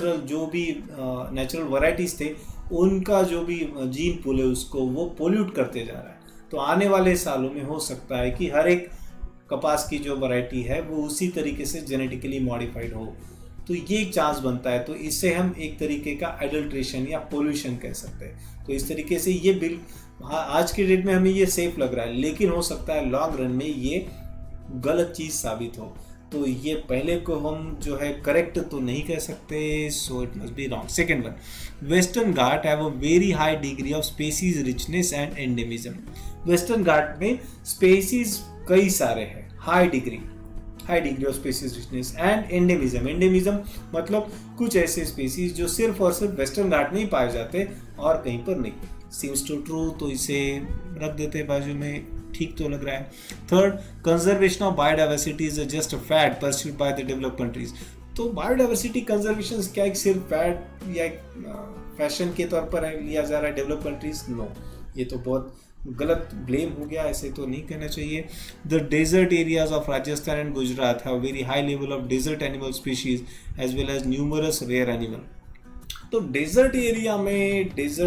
नेचुरल वैरायटीज थे उनका जो भी जीन पूल है उसको वो पोल्यूट करते जा रहा है। तो आने वाले सालों में हो सकता है कि हर एक कपास की जो वैरायटी है वो उसी तरीके से जेनेटिकली मॉडिफाइड हो, तो ये एक चांस बनता है। तो इससे हम एक तरीके का एडल्ट्रेशन या पोल्यूशन कह सकते हैं। तो इस तरीके से ये बिल आज के डेट में हमें ये सेफ लग रहा है, लेकिन हो सकता है लॉन्ग रन में ये गलत चीज़ साबित हो। तो ये पहले को हम जो है करेक्ट तो नहीं कह सकते, so it must be wrong. Second one, Western Ghat have a very high degree of species richness and endemism. Western Ghat में स्पेसीज कई सारे हैं, high degree of species richness and endemism. Endemism मतलब कुछ ऐसे स्पेसीज जो सिर्फ और सिर्फ वेस्टर्न घाट में ही पाए जाते और कहीं पर नहीं। सीम्स टू ट्रू, तो इसे रख देते बाजू में, ठीक तो लग रहा है। Third, conservation of biodiversity is just a fad pursued by the developed countries. तो बायोडाइवर्सिटी कंजर्वेशन क्या एक सिर्फ फैड या फैशन के तौर पर लिया जा रहा है डेवलप्ड कंट्रीज? नो, ये तो बहुत गलत ब्लेम हो गया, ऐसे तो नहीं कहना चाहिए। The desert areas of Rajasthan and Gujarat have very high level of desert animal species as well as numerous rare animal. तो डेजर्ट एरिया में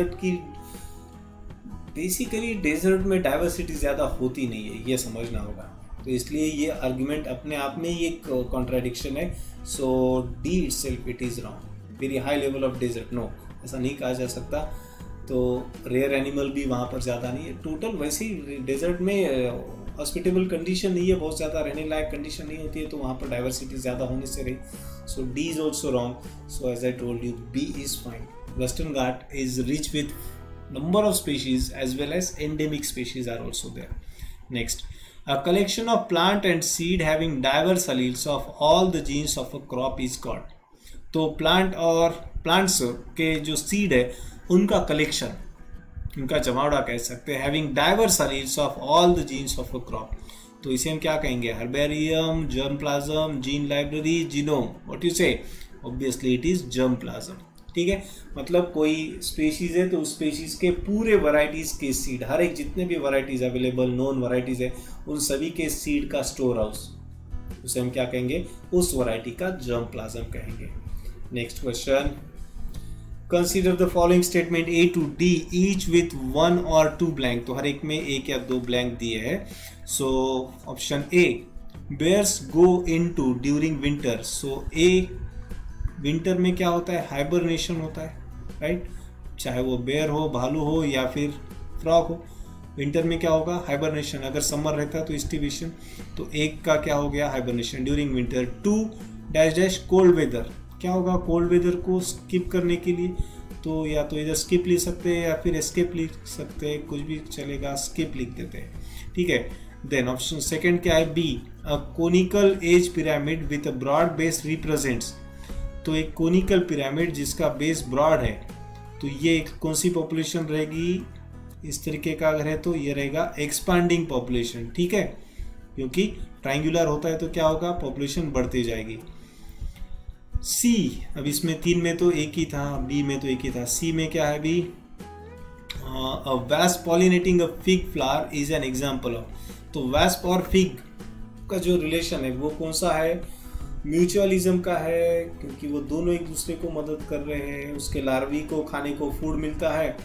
बेसिकली डेजर्ट में डाइवर्सिटी ज़्यादा होती नहीं है, ये समझना होगा। तो इसलिए ये आर्ग्यूमेंट अपने आप में ही एक कॉन्ट्राडिक्शन है। So D itself it is wrong. Very high level of desert, no, ऐसा नहीं कहा जा सकता। तो रेयर एनिमल भी वहाँ पर ज़्यादा नहीं है। टोटल वैसे ही डेजर्ट में हॉस्पिटेबल कंडीशन नहीं है, बहुत ज़्यादा रहने लायक कंडीशन नहीं होती है, तो वहाँ पर डाइवर्सिटी ज़्यादा होने से रही। So D is also wrong. So as I told you, B is fine. Western Ghat is rich with number of species as well as endemic species are also there. Next, a collection of plant and seed having diverse alleles of all the genes of a crop is called. तो plant और plants के जो seed है उनका collection, उनका जमावड़ा कह सकते हैं, having diverse alleles of all the genes of a crop. तो इसे हम क्या कहेंगे? Herbarium, germplasm, gene library, genome. What you say? Obviously it is germplasm. ठीक है, मतलब कोई स्पीशीज है तो उस स्पीशीज के पूरे वैरायटीज के सीड, हर एक जितने भी वैरायटीज अवेलेबल नॉन वैरायटीज है उन सभी के सीड का स्टोर हाउस, उसे हम क्या कहेंगे? उस वैरायटी का जर्म प्लाज्म कहेंगे। Next question, consider the following statement A to D each with 1 or 2 blank. तो हर एक में 1 या 2 ब्लैंक दिए हैं। So option A, bears go into during winter. So A, winter में क्या होता है? हाइबरनेशन होता है, राइट? चाहे वो बेयर हो, भालू हो या फिर फ्रॉग हो, विंटर में क्या होगा? हाइबरनेशन। अगर समर रहता है तो एस्टिवेशन। तो एक का क्या हो गया? Hibernation during winter. 2 dash dash cold weather. क्या होगा कोल्ड वेदर को स्किप करने के लिए? तो या तो इधर स्किप लिख सकते हैं या फिर एस्केप लिख सकते हैं, कुछ भी चलेगा, स्किप लिख देते हैं। ठीक है, देन ऑप्शन सेकेंड क्या है? B, a conical as pyramid with a broad base represents. तो एक कोनिकल पिरामिड जिसका बेस ब्रॉड है, तो ये कौन सी पॉपुलेशन रहेगी? इस तरीके का अगर है तो ये रहेगा एक्सपांडिंग पॉपुलेशन। ठीक है, क्योंकि ट्रायंगुलर होता है तो क्या होगा? पॉपुलेशन बढ़ती जाएगी। सी, अब इसमें 3 में तो एक ही था, बी में तो एक ही था, सी में क्या है? B, a wasp pollinating a fig flower is an example of. तो वैस्प और फिग का जो रिलेशन है वो कौन सा है? म्यूचुअलिज्म का है, क्योंकि वो दोनों एक दूसरे को मदद कर रहे हैं। उसके लार्वी को खाने को फूड मिलता है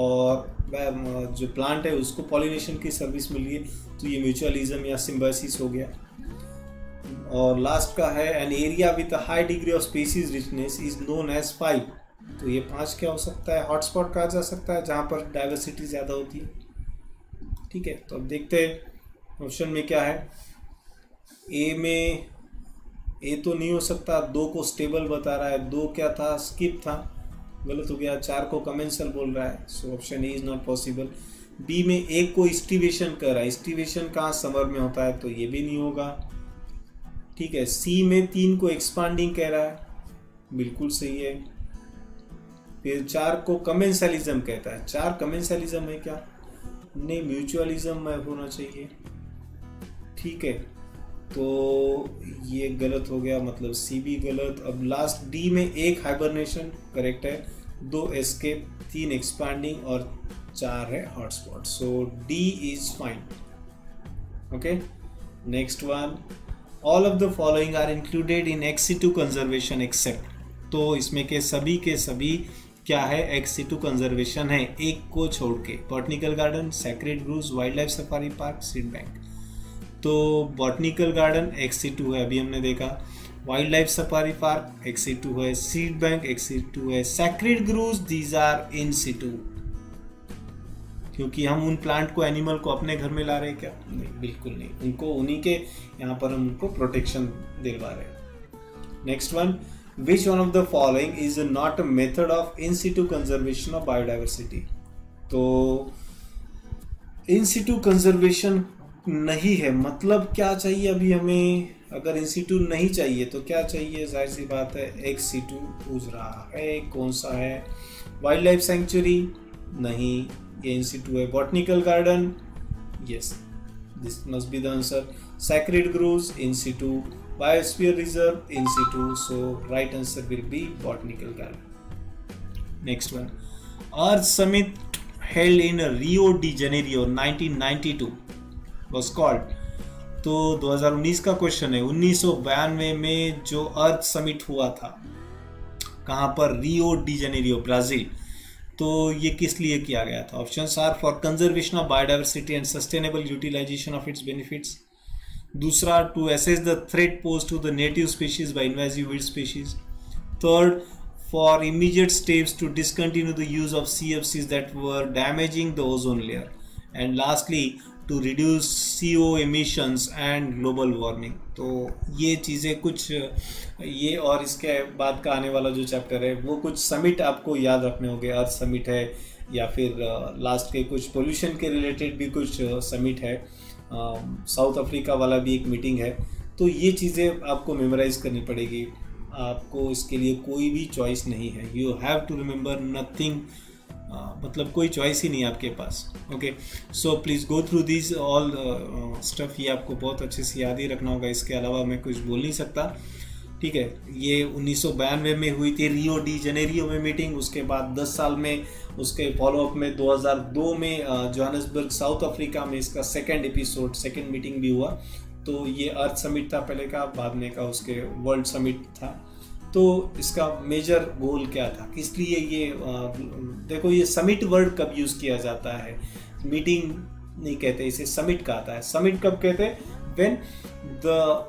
और जो प्लांट है उसको पॉलिनेशन की सर्विस मिल रही है, तो ये म्यूचुअलिज्म या सिम्बायोसिस हो गया। और लास्ट का है, an area with a high degree of species richness is known as 5। तो ये 5 क्या हो सकता है, हॉटस्पॉट कहा जा सकता है जहाँ पर डाइवर्सिटी ज़्यादा होती है। ठीक है, तो अब देखते हैं ऑप्शन में क्या है। ए में ए तो नहीं हो सकता, 2 को स्टेबल बता रहा है, 2 क्या था, स्किप था, गलत हो गया। 4 को कमेंसल बोल रहा है, so option A is not possible. B में 1 को स्टीवेशन कर रहा है, स्टीवेशन कहाँ समर में होता है, तो ये भी नहीं होगा। ठीक है, सी में 3 को एक्सपांडिंग कह रहा है, बिल्कुल सही है। फिर 4 को कमेंसलिज्म कहता है, 4 कमेंसलिज्म है क्या, नहीं, म्यूचुअलिज्म में होना चाहिए। ठीक है, तो ये गलत हो गया, मतलब सी भी गलत। अब लास्ट डी में 1 हाइबरनेशन करेक्ट है, 2 एस्केप, 3 एक्सपांडिंग और 4 है hotspot, so D is fine. Okay, next one, all of the following are included in ex situ conservation except, तो इसमें के सभी क्या है, एक्स-सिटू कंजर्वेशन है, एक को छोड़ के। Botanical garden, sacred groves, wild life safari park, seed bank. तो बॉटनिकल गार्डन एक्स-सिटू है, अभी हमने देखा। Wild life safari park ex situ है, सीड बैंक एक्स-सिटू है, sacred groves these are in situ, क्योंकि हम उन प्लांट को, एनिमल को अपने घर में ला रहे हैं क्या, नहीं, बिल्कुल नहीं, उनको उन्हीं के यहाँ पर हम उनको प्रोटेक्शन दिलवा रहे हैं। Next one, which one of the following is not a method of in situ conservation of biodiversity, तो इन सिटू कंजर्वेशन नहीं है, मतलब क्या चाहिए अभी हमें, अगर इन सिटू नहीं चाहिए तो क्या चाहिए, जाहिर सी बात है एक्स सिटू पूछ रहा है, कौन सा है। वाइल्ड लाइफ सेंचुरी नहीं, ये इन सिटू है। Botanical garden, yes, this must be the answer. Sacred groves in situ, biosphere reserve in situ, so right answer will be botanical garden. Next one, earth summit held in Rio de Janeiro 1992 was called, तो 2019 का question है। 1992 में जो अर्थ summit हुआ था, कहाँ पर, रियो de Janeiro, Brazil, तो ये किस लिए किया गया था। Options are for conservation of biodiversity and sustainable utilisation of its benefits. दूसरा, to assess the threat pose to the native species by invasive weed species. Third, for immediate steps to discontinue the use of CFCs that were damaging the ozone layer. And lastly, to reduce CO emissions and global warming. तो ये चीज़ें कुछ, ये और इसके बाद का आने वाला जो चैप्टर है वो कुछ समिट आपको याद रखने होंगे। अर्थ समिट है, या फिर लास्ट के कुछ पोल्यूशन के रिलेटेड भी कुछ समिट है, साउथ अफ्रीका वाला भी एक मीटिंग है, तो ये चीज़ें आपको मेमोराइज करनी पड़ेगी। आपको इसके लिए कोई भी चॉइस नहीं है, you have to remember nothing, मतलब कोई चॉइस ही नहीं है आपके पास। Okay, so please go through this all stuff, ये आपको बहुत अच्छे से याद ही रखना होगा, इसके अलावा मैं कुछ बोल नहीं सकता। ठीक है, ये 1992 में हुई थी रियो डी जेनेरियो में मीटिंग, उसके बाद 10 साल में उसके फॉलोअप में 2002 में जोहान्सबर्ग साउथ अफ्रीका में इसका सेकेंड मीटिंग भी हुआ। तो ये अर्थ समिट था पहले का, बाद में का उसके वर्ल्ड समिट था। तो इसका मेजर गोल क्या था, किस लिए ये देखो, ये समिट वर्ड कब यूज़ किया जाता है, मीटिंग नहीं कहते इसे, समिट कहता है। समिट कब कहते हैं, व्हेन द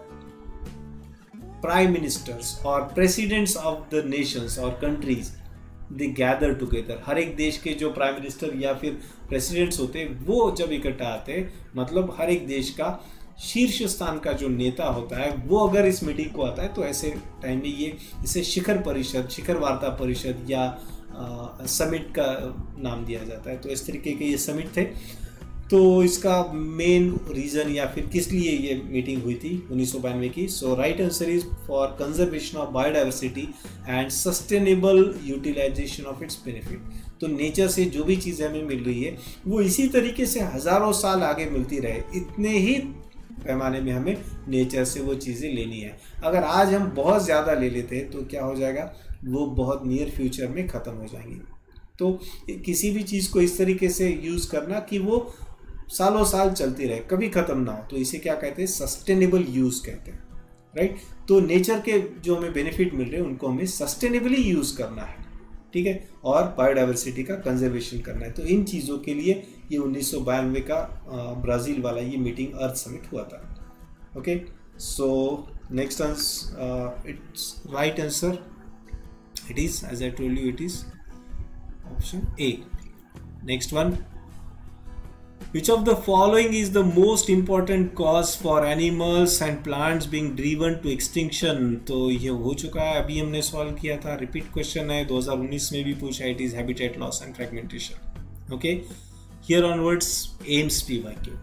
प्राइम मिनिस्टर्स और प्रेसिडेंट्स ऑफ द नेशंस और कंट्रीज दे गैदर टुगेदर। हर एक देश के जो प्राइम मिनिस्टर या फिर प्रेसिडेंट्स होते वो जब इकट्ठा आते, मतलब हर एक देश का शीर्ष स्थान का जो नेता होता है वो अगर इस मीटिंग को आता है, तो ऐसे टाइम में ये इसे शिखर परिषद, शिखर वार्ता परिषद या समिट का नाम दिया जाता है। तो इस तरीके के ये समिट थे। तो इसका मेन रीज़न या फिर किस लिए ये मीटिंग हुई थी 1992 की, so right answer is for conservation of biodiversity and sustainable utilisation of its benefit. तो नेचर से जो भी चीज़ें हमें मिल रही है वो इसी तरीके से हज़ारों साल आगे मिलती रहे, इतने ही पैमाने में हमें नेचर से वो चीज़ें लेनी है। अगर आज हम बहुत ज़्यादा ले लेते हैं तो क्या हो जाएगा, वो बहुत नियर फ्यूचर में ख़त्म हो जाएंगी। तो किसी भी चीज़ को इस तरीके से यूज़ करना कि वो सालों साल चलती रहे, कभी ख़त्म ना हो, तो इसे क्या कहते हैं, सस्टेनेबल यूज़ कहते हैं, राइट। तो नेचर के जो हमें बेनिफिट मिल रहे हैं उनको हमें सस्टेनेबली यूज़ करना है, ठीक है, और बायोडाइवर्सिटी का कंजर्वेशन करना है। तो इन चीज़ों के लिए ये 1992 का ब्राज़ील वाला ये मीटिंग अर्थ समिट हुआ था। Okay, so next it's right answer It is, as I told you, it is option A. Next one, which of the following is the most important cause for animals and plants being driven to extinction? तो ये हो चुका है, अभी हमने solve किया था, repeat question है, 2019 में भी पूछा, it is habitat loss and fragmentation. Okay, here onwards AIIMS PYQ.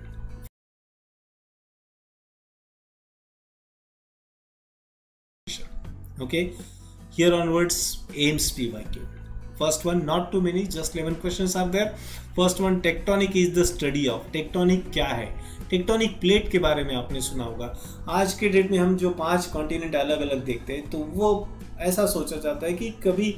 Okay, here onwards AIMS PYQ. First one, not too many, just 11 questions are there. First one, tectonic is the study of. tectonic क्या है? Tectonic plate के बारे में आपने सुना होगा. आज के डेट में हम जो 5 कॉन्टिनेंट अलग अलग देखते हैं, तो वो ऐसा सोचा जाता है कि कभी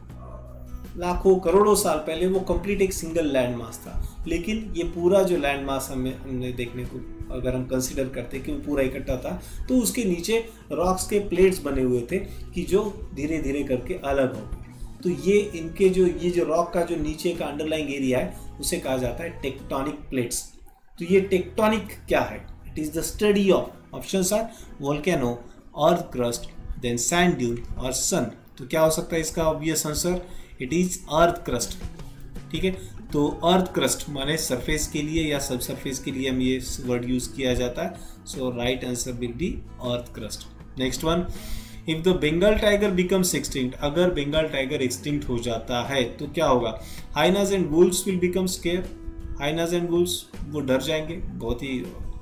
लाखों करोड़ों साल पहले वो कंप्लीट एक सिंगल लैंड मास था. लेकिन ये पूरा जो लैंड मास हमने देखने को, अगर हम कंसिडर करते कि वो पूरा इकट्ठा था, तो उसके नीचे रॉक्स के प्लेट्स बने हुए थे कि जो धीरे धीरे करके अलग हो गए. तो ये इनके जो रॉक का जो नीचे का अंडरलाइंग एरिया है, उसे कहा जाता है टेक्टोनिक प्लेट्स. तो ये टेक्टोनिक क्या है? It is the study of, options are volcano, earth crust, then sand dune और सन. तो क्या हो सकता है इसका obvious answer? It is earth crust. ठीक है, तो अर्थ क्रस्ट माने सरफेस के लिए या सब सरफेस के लिए हम ये वर्ड यूज किया जाता है. So right answer will be earth crust. Next one, if the Bengal tiger becomes extinct, अगर बंगाल टाइगर एक्सटिंक्ट हो जाता है तो क्या होगा? Hyenas and wolves will become scare. Hyenas and wolves वो डर जाएंगे. बहुत ही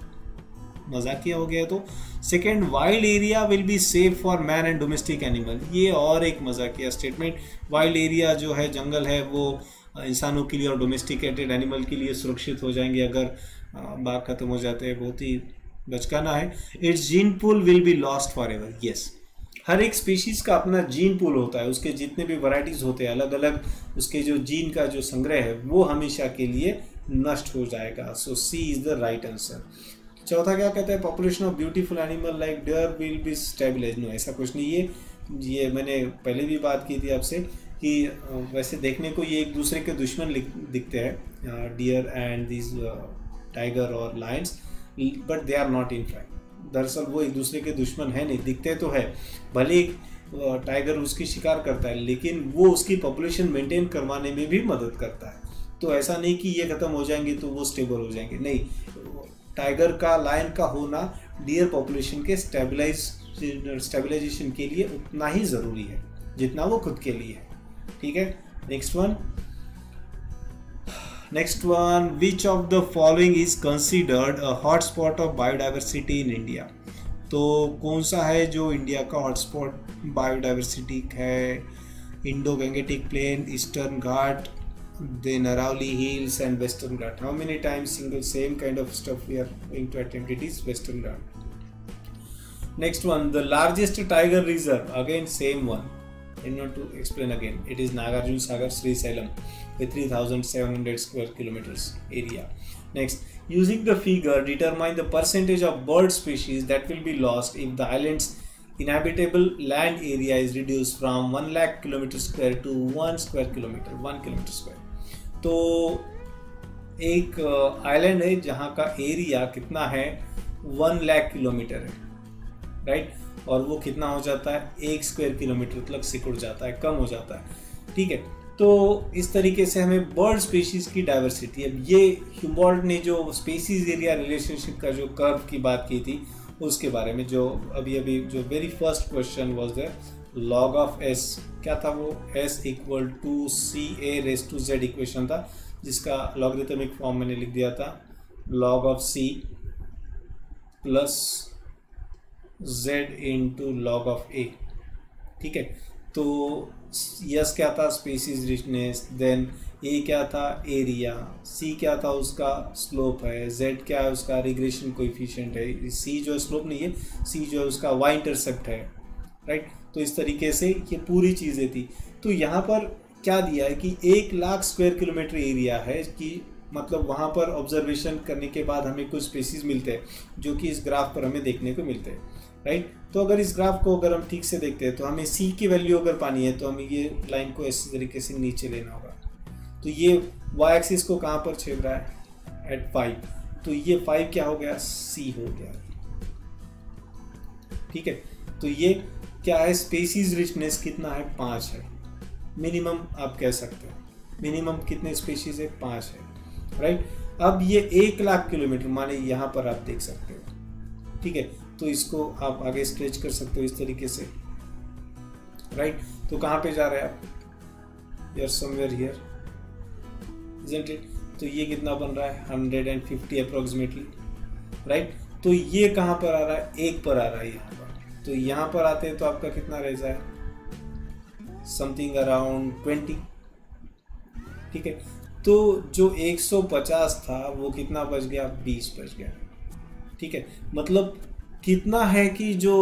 मजाकिया हो गया. तो second, wild area will be safe for man and domestic animal. ये और एक मजाकिया स्टेटमेंट. वाइल्ड एरिया जो है, जंगल है, वो इंसानों के लिए और डोमेस्टिकेटेड एनिमल के लिए सुरक्षित हो जाएंगे अगर बाघ खत्म हो जाते हैं. बहुत ही बचकाना है. Its gene pool will be lost forever. Yes, हर एक स्पीशीज का अपना जीन पूल होता है. उसके जितने भी वैरायटीज होते हैं अलग अलग, उसके जो जीन का जो संग्रह है वो हमेशा के लिए नष्ट हो जाएगा. So C is the right answer. चौथा क्या कहता है? Population of beautiful animal like deer will be stabilise. No, ऐसा कुछ नहीं है. ये मैंने पहले भी बात की थी आपसे कि वैसे देखने को ये एक दूसरे के दुश्मन दिखते हैं, डियर एंड दिस टाइगर और lions, but they are not in fact. दरअसल वो एक दूसरे के दुश्मन है नहीं, दिखते तो है. भले एक टाइगर उसकी शिकार करता है, लेकिन वो उसकी पॉपुलेशन मेंटेन करवाने में भी मदद करता है. तो ऐसा नहीं कि ये खत्म हो जाएंगे तो वो स्टेबल हो जाएंगे, नहीं. टाइगर का, लायन का होना डियर पॉपुलेशन के स्टेबलाइजेशन के लिए उतना ही ज़रूरी है जितना वो खुद के लिए है. ठीक है. Next one, which of the following is considered a hotspot of biodiversity in India. तो कौन सा है जो इंडिया का हॉटस्पॉट बायोडाइवर्सिटी है? Indo Gangetic plain, Eastern Ghat, then Aravalli Hills and Western Ghat. How many times same kind of stuff we are going to attempt? It is Western Ghat. Next one, the largest tiger reserve, again same one, and not to explain again, it is Nagarjuna Sagar Sri Salem with 3700 square kilometers area. Next, using the figure, determine the percentage of bird species that will be lost if the island's inhabitable land area is reduced from 1 lakh kilometer square to 1 kilometer square. तो एक island है जहाँ का area कितना है? 1 lakh kilometre है, right. और वो कितना हो जाता है? 1 स्क्वायर किलोमीटर तक सिकुड़ जाता है, कम हो जाता है. ठीक है. तो इस तरीके से हमें बर्ड स्पीशीज की डाइवर्सिटी, अब ये ह्यूमबोल्ट ने जो स्पीशीज एरिया रिलेशनशिप का जो कर्व की बात की थी उसके बारे में, जो अभी जो very first question was the log of s, क्या था वो? s equal to ca raise to z equation था, जिसका लॉगरिथमिक फॉर्म मैंने लिख दिया था log of c plus z into log of a. ठीक है. तो यस क्या था? Species richness. देन ए क्या था? एरिया. सी क्या था? उसका स्लोप है. जेड क्या है? उसका रिग्रेशन कोएफिशिएंट है. सी जो स्लोप नहीं है, सी जो है उसका वाई इंटरसेप्ट है, राइट. तो इस तरीके से ये पूरी चीज़ें थी. तो यहाँ पर क्या दिया है कि 1 लाख स्क्वायर किलोमीटर एरिया है, कि मतलब वहाँ पर ऑब्जर्वेशन करने के बाद हमें कुछ स्पीसीज मिलते हैं जो कि इस ग्राफ पर हमें देखने को मिलते हैं, राइट. तो अगर इस ग्राफ को अगर हम ठीक से देखते हैं तो हमें सी की वैल्यू अगर पानी है तो हमें ये लाइन को इस तरीके से नीचे लेना होगा. तो ये वाई एक्सिस को कहाँ पर छेद रहा है? एट 5. तो ये 5 क्या हो गया? सी हो गया. ठीक है. तो ये क्या है, स्पीसीज रिचनेस कितना है, 5 है। मिनिमम आप कह सकते हो, मिनिमम कितने स्पीशीज है, 5 है, राइट। अब ये 1,00,000 किलोमीटर माने यहाँ पर आप देख सकते हो, ठीक है। तो इसको आप आगे स्ट्रेच कर सकते हो इस तरीके से, राइट। तो कहाँ पे जा रहे हैं आप, यार समवेयर हियर, इजंट इट। तो ये कितना बन रहा है, 150 अप्रोक्सीमेटली, राइट। तो ये कहाँ पर आ रहा है, 1 पर आ रहा है यहाँ पर। तो यहाँ पर आते हैं तो आपका कितना रह जाए, समथिंग अराउंड 20, ठीक है। तो जो 150 था वो कितना बच गया, 20 बच गया, ठीक है। मतलब कितना है कि जो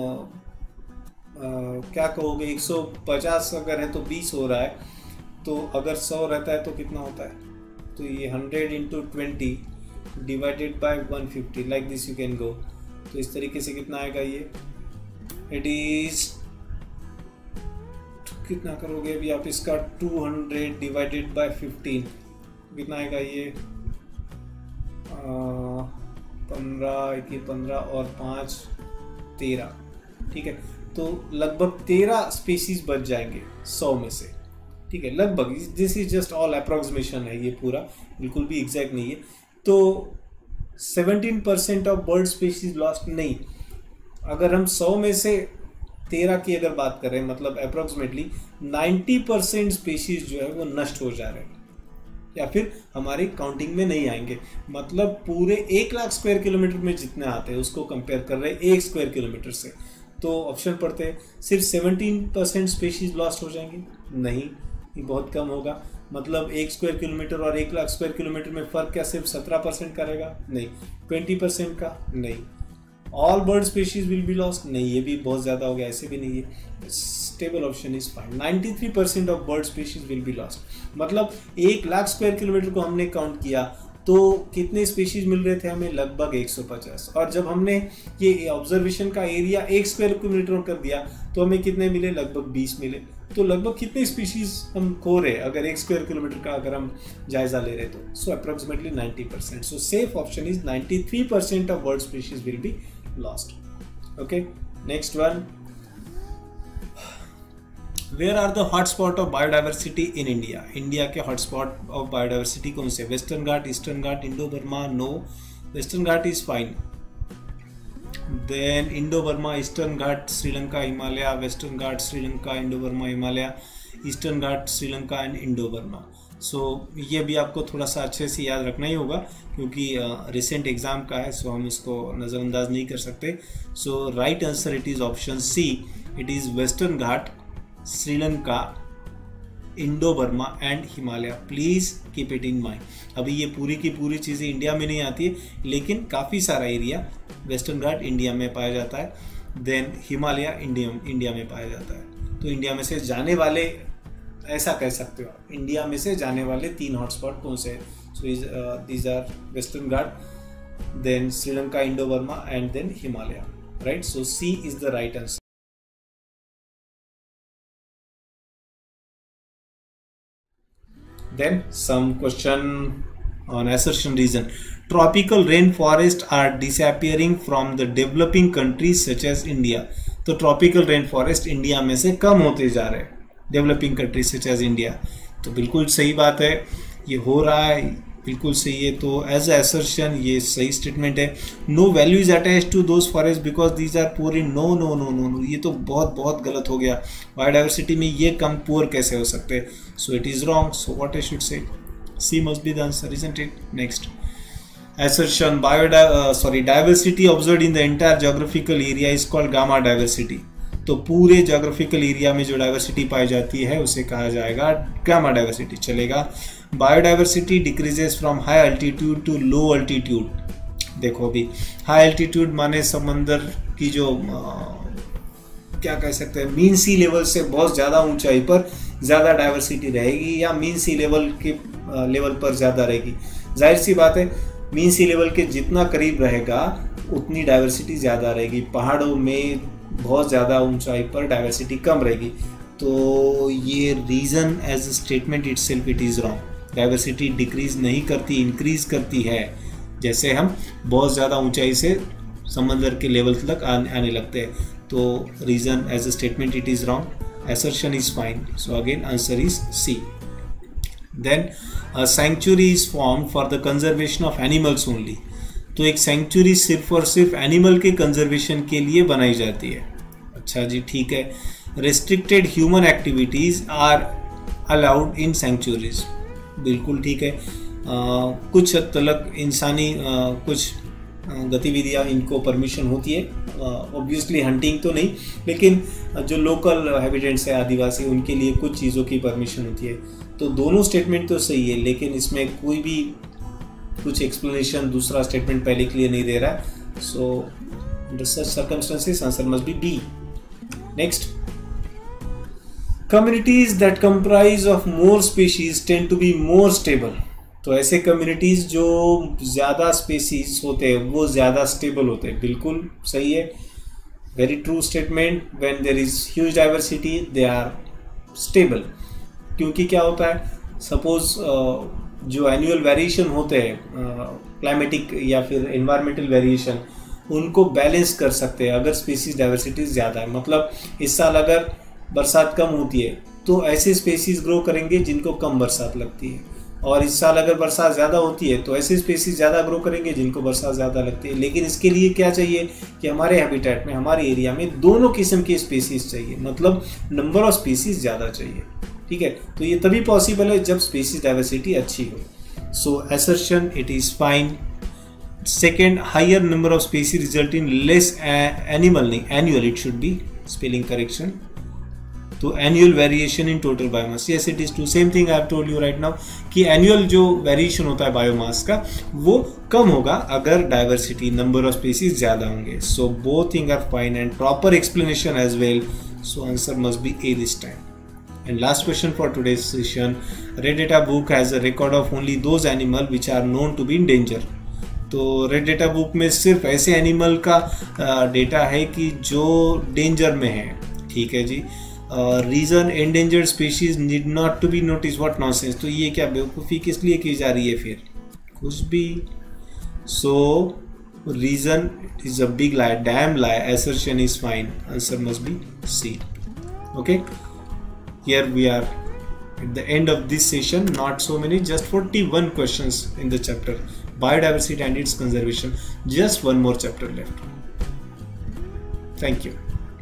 क्या कहोगे, 150 अगर है तो 20 हो रहा है, तो अगर 100 रहता है तो कितना होता है, तो ये 100 into 20 divided by 150, like this you can go. तो इस तरीके से कितना आएगा ये, इट इज कितना करोगे अभी आप इसका, 200 डिवाइडेड बाय 15 कितना आएगा ये, 15 और 5 13, ठीक है। तो लगभग 13 स्पीसीज बच जाएंगे 100 में से, ठीक है, लगभग। This is just all approximation है, ये पूरा बिल्कुल भी एग्जैक्ट नहीं है। तो 17% ऑफ बर्ड स्पीसीज लॉस्ट नहीं, अगर हम 100 में से 13 की अगर बात करें, मतलब अप्रोक्सीमेटली 90% स्पीशीज जो है वो नष्ट हो जा रहे हैं या फिर हमारी काउंटिंग में नहीं आएंगे। मतलब पूरे 1,00,000 स्क्वायर किलोमीटर में जितने आते हैं उसको कंपेयर कर रहे हैं 1 स्क्वायर किलोमीटर से। तो ऑप्शन पढ़ते हैं, सिर्फ 17% स्पीशीज लॉस्ट हो जाएंगे, नहीं, ये बहुत कम होगा। मतलब 1 स्क्वायर किलोमीटर और 1,00,000 स्क्वायर किलोमीटर में फ़र्क क्या सिर्फ 17% का रहेगा, नहीं। 20% का, नहीं। All bird species will be lost, नहीं, ये भी बहुत ज़्यादा हो गया, ऐसे भी नहीं है। Stable option is fine. 93% of bird species will be lost. मतलब 1,00,000 स्क्वायर किलोमीटर को हमने काउंट किया तो कितने स्पीशीज मिल रहे थे हमें, लगभग 150। और जब हमने ये ऑब्जर्वेशन का एरिया 1 स्क्वायर किलोमीटर कर दिया तो हमें कितने मिले, लगभग 20 मिले। तो लगभग कितने स्पीशीज हम खो रहे अगर 1 स्क्वायर किलोमीटर का अगर हम जायजा ले रहे तो, so approximately 90%। So safe option is 93% of bird species will be lost. Okay, next one. Where are the hotspot of biodiversity in India? India के hotspot of biodiversity कौन से? Western Ghat, Eastern Ghat, Indo-Burma? No, Western Ghat is fine. Then Indo-Burma, Eastern Ghat, Sri Lanka, Himalaya, Western Ghat, Sri Lanka, Indo-Burma, Himalaya, Eastern Ghat, Sri Lanka and Indo-Burma. सो ये भी आपको थोड़ा सा अच्छे से याद रखना ही होगा क्योंकि रिसेंट एग्जाम का है, सो हम इसको नज़रअंदाज नहीं कर सकते। So right answer it is option C, it is western Ghat, Sri Lanka, Indo Burma and Himalaya. Please keep it in mind. अभी ये पूरी की पूरी चीज़ें इंडिया में नहीं आती है, लेकिन काफ़ी सारा एरिया वेस्टर्न घाट इंडिया में पाया जाता है, देन हिमालय इंडिया में पाया जाता है। तो इंडिया में से जाने वाले, ऐसा कह सकते हो, इंडिया में से जाने वाले 3 हॉटस्पॉट कौन से हैं? So these are western Ghat, then Sri Lanka, Indo Burma and then Himalaya, right. So C is the right answer. Then some question on assertion reason. Tropical rainforests are disappearing from the developing countries such as India. तो tropical rainforest India में से कम होते जा रहे हैं, developing countries such as India. तो बिल्कुल सही बात है, ये हो रहा है, बिल्कुल सही है। तो एज ए असर्शन ये सही स्टेटमेंट है। No value is attach to those forest because these are poor in, no no no no no, ये तो बहुत बहुत गलत हो गया। बायोडाइवर्सिटी में ये कम पुअर कैसे हो सकते हैं? So it is wrong. So what I should say, C must be the answer, isn't it? Next assertion, diversity observed in the entire geographical area is called gamma diversity. तो पूरे geographical area में जो diversity पाई जाती है उसे कहा जाएगा gamma diversity, चलेगा। Biodiversity decreases from high altitude to low altitude. देखो अभी हाई अल्टीट्यूड माने समंदर की जो क्या कह सकते हैं, मीन सी लेवल से बहुत ज़्यादा ऊंचाई पर ज़्यादा डाइवर्सिटी रहेगी या मीन सी लेवल के लेवल पर ज़्यादा रहेगी। जाहिर सी बात है, मीन सी लेवल के जितना करीब रहेगा उतनी डाइवर्सिटी ज़्यादा रहेगी। पहाड़ों में बहुत ज़्यादा ऊंचाई पर डाइवर्सिटी कम रहेगी। तो ये reason as statement itself it is wrong. Diversity decrease नहीं करती, इंक्रीज करती है। जैसे हम बहुत ज़्यादा ऊंचाई से समंदर के लेवल तक आने लगते हैं तो reason as a statement it is wrong, assertion is fine, so again answer is C. Then a sanctuary is formed for the conservation of animals only. तो एक सेंचुरी सिर्फ और सिर्फ एनिमल के कंजर्वेशन के लिए बनाई जाती है। अच्छा जी, ठीक है। Restricted human activities are allowed in sanctuaries, बिल्कुल ठीक है। कुछ हद तक इंसानी कुछ गतिविधियाँ इनको परमिशन होती है, ऑब्वियसली हंटिंग तो नहीं, लेकिन जो लोकल हैबिटेंट्स है आदिवासी उनके लिए कुछ चीज़ों की परमिशन होती है। तो दोनों स्टेटमेंट तो सही है, लेकिन इसमें कोई भी कुछ एक्सप्लेनेशन दूसरा स्टेटमेंट पहले के लिए नहीं दे रहा है। So under such circumstances answer must be B. Next, communities that comprise of more species tend to be more stable. तो ऐसे कम्युनिटीज जो ज़्यादा स्पीशीज होते हैं वो ज़्यादा स्टेबल होते हैं, बिल्कुल सही है, very true statement. When there is huge diversity they are stable, क्योंकि क्या होता है, सपोज जो एनुअल वेरिएशन होते हैं क्लाइमेटिक या फिर एनवायरमेंटल वेरिएशन, उनको बैलेंस कर सकते हैं अगर स्पीसीज डाइवर्सिटी ज़्यादा है। मतलब इस साल अगर बरसात कम होती है तो ऐसे स्पीसीज ग्रो करेंगे जिनको कम बरसात लगती है, और इस साल अगर बरसात ज़्यादा होती है तो ऐसे स्पीसीज ज़्यादा ग्रो करेंगे जिनको बरसात ज़्यादा लगती है। लेकिन इसके लिए क्या चाहिए कि हमारे हैबिटेट में, हमारे एरिया में दोनों किस्म की स्पीसीज चाहिए, मतलब नंबर ऑफ स्पीसीज ज़्यादा चाहिए, ठीक है। तो ये तभी पॉसिबल है जब स्पीसीज डाइवर्सिटी अच्छी हो। So assertion it is fine. Second, higher number of species result in less animal, नहीं annual it should be, spelling correction. तो annual variation in total biomass, yes it is too, same thing I have told you right now कि annual जो variation होता है biomass का वो कम होगा अगर डाइवर्सिटी नंबर ऑफ स्पीसीज ज़्यादा होंगे। So both thing are fine and proper explanation as well, so answer must be A this time. And last question for today's session, Red Data book has a record of only those animal which are known to be in danger. तो red data book में सिर्फ ऐसे animal का data है कि जो danger में है, ठीक है जी। Reason endangered species need not to be notice, what nonsense. तो ये क्या बेवकूफ़ी किस लिए की जा रही है फिर, कुछ भी। So reason is a big lie, damn lie, assertion is fine, answer must be C. Okay. Here we are at the end of this session, not so many, just 41 questions in the chapter biodiversity and its conservation, just one more chapter left. Thank you.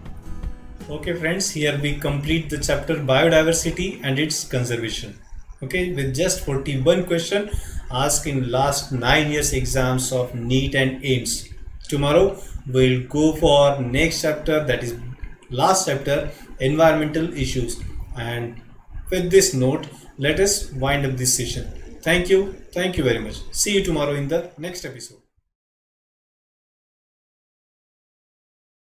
Okay friends, here we complete the chapter biodiversity and its conservation, okay, with just 41 question asked in last 9 years exams of NEET and AIIMS. Tomorrow we'll go for next chapter, that is last chapter, environmental issues. And with this note, let us wind up this session. Thank you very much. See you tomorrow in the next episode.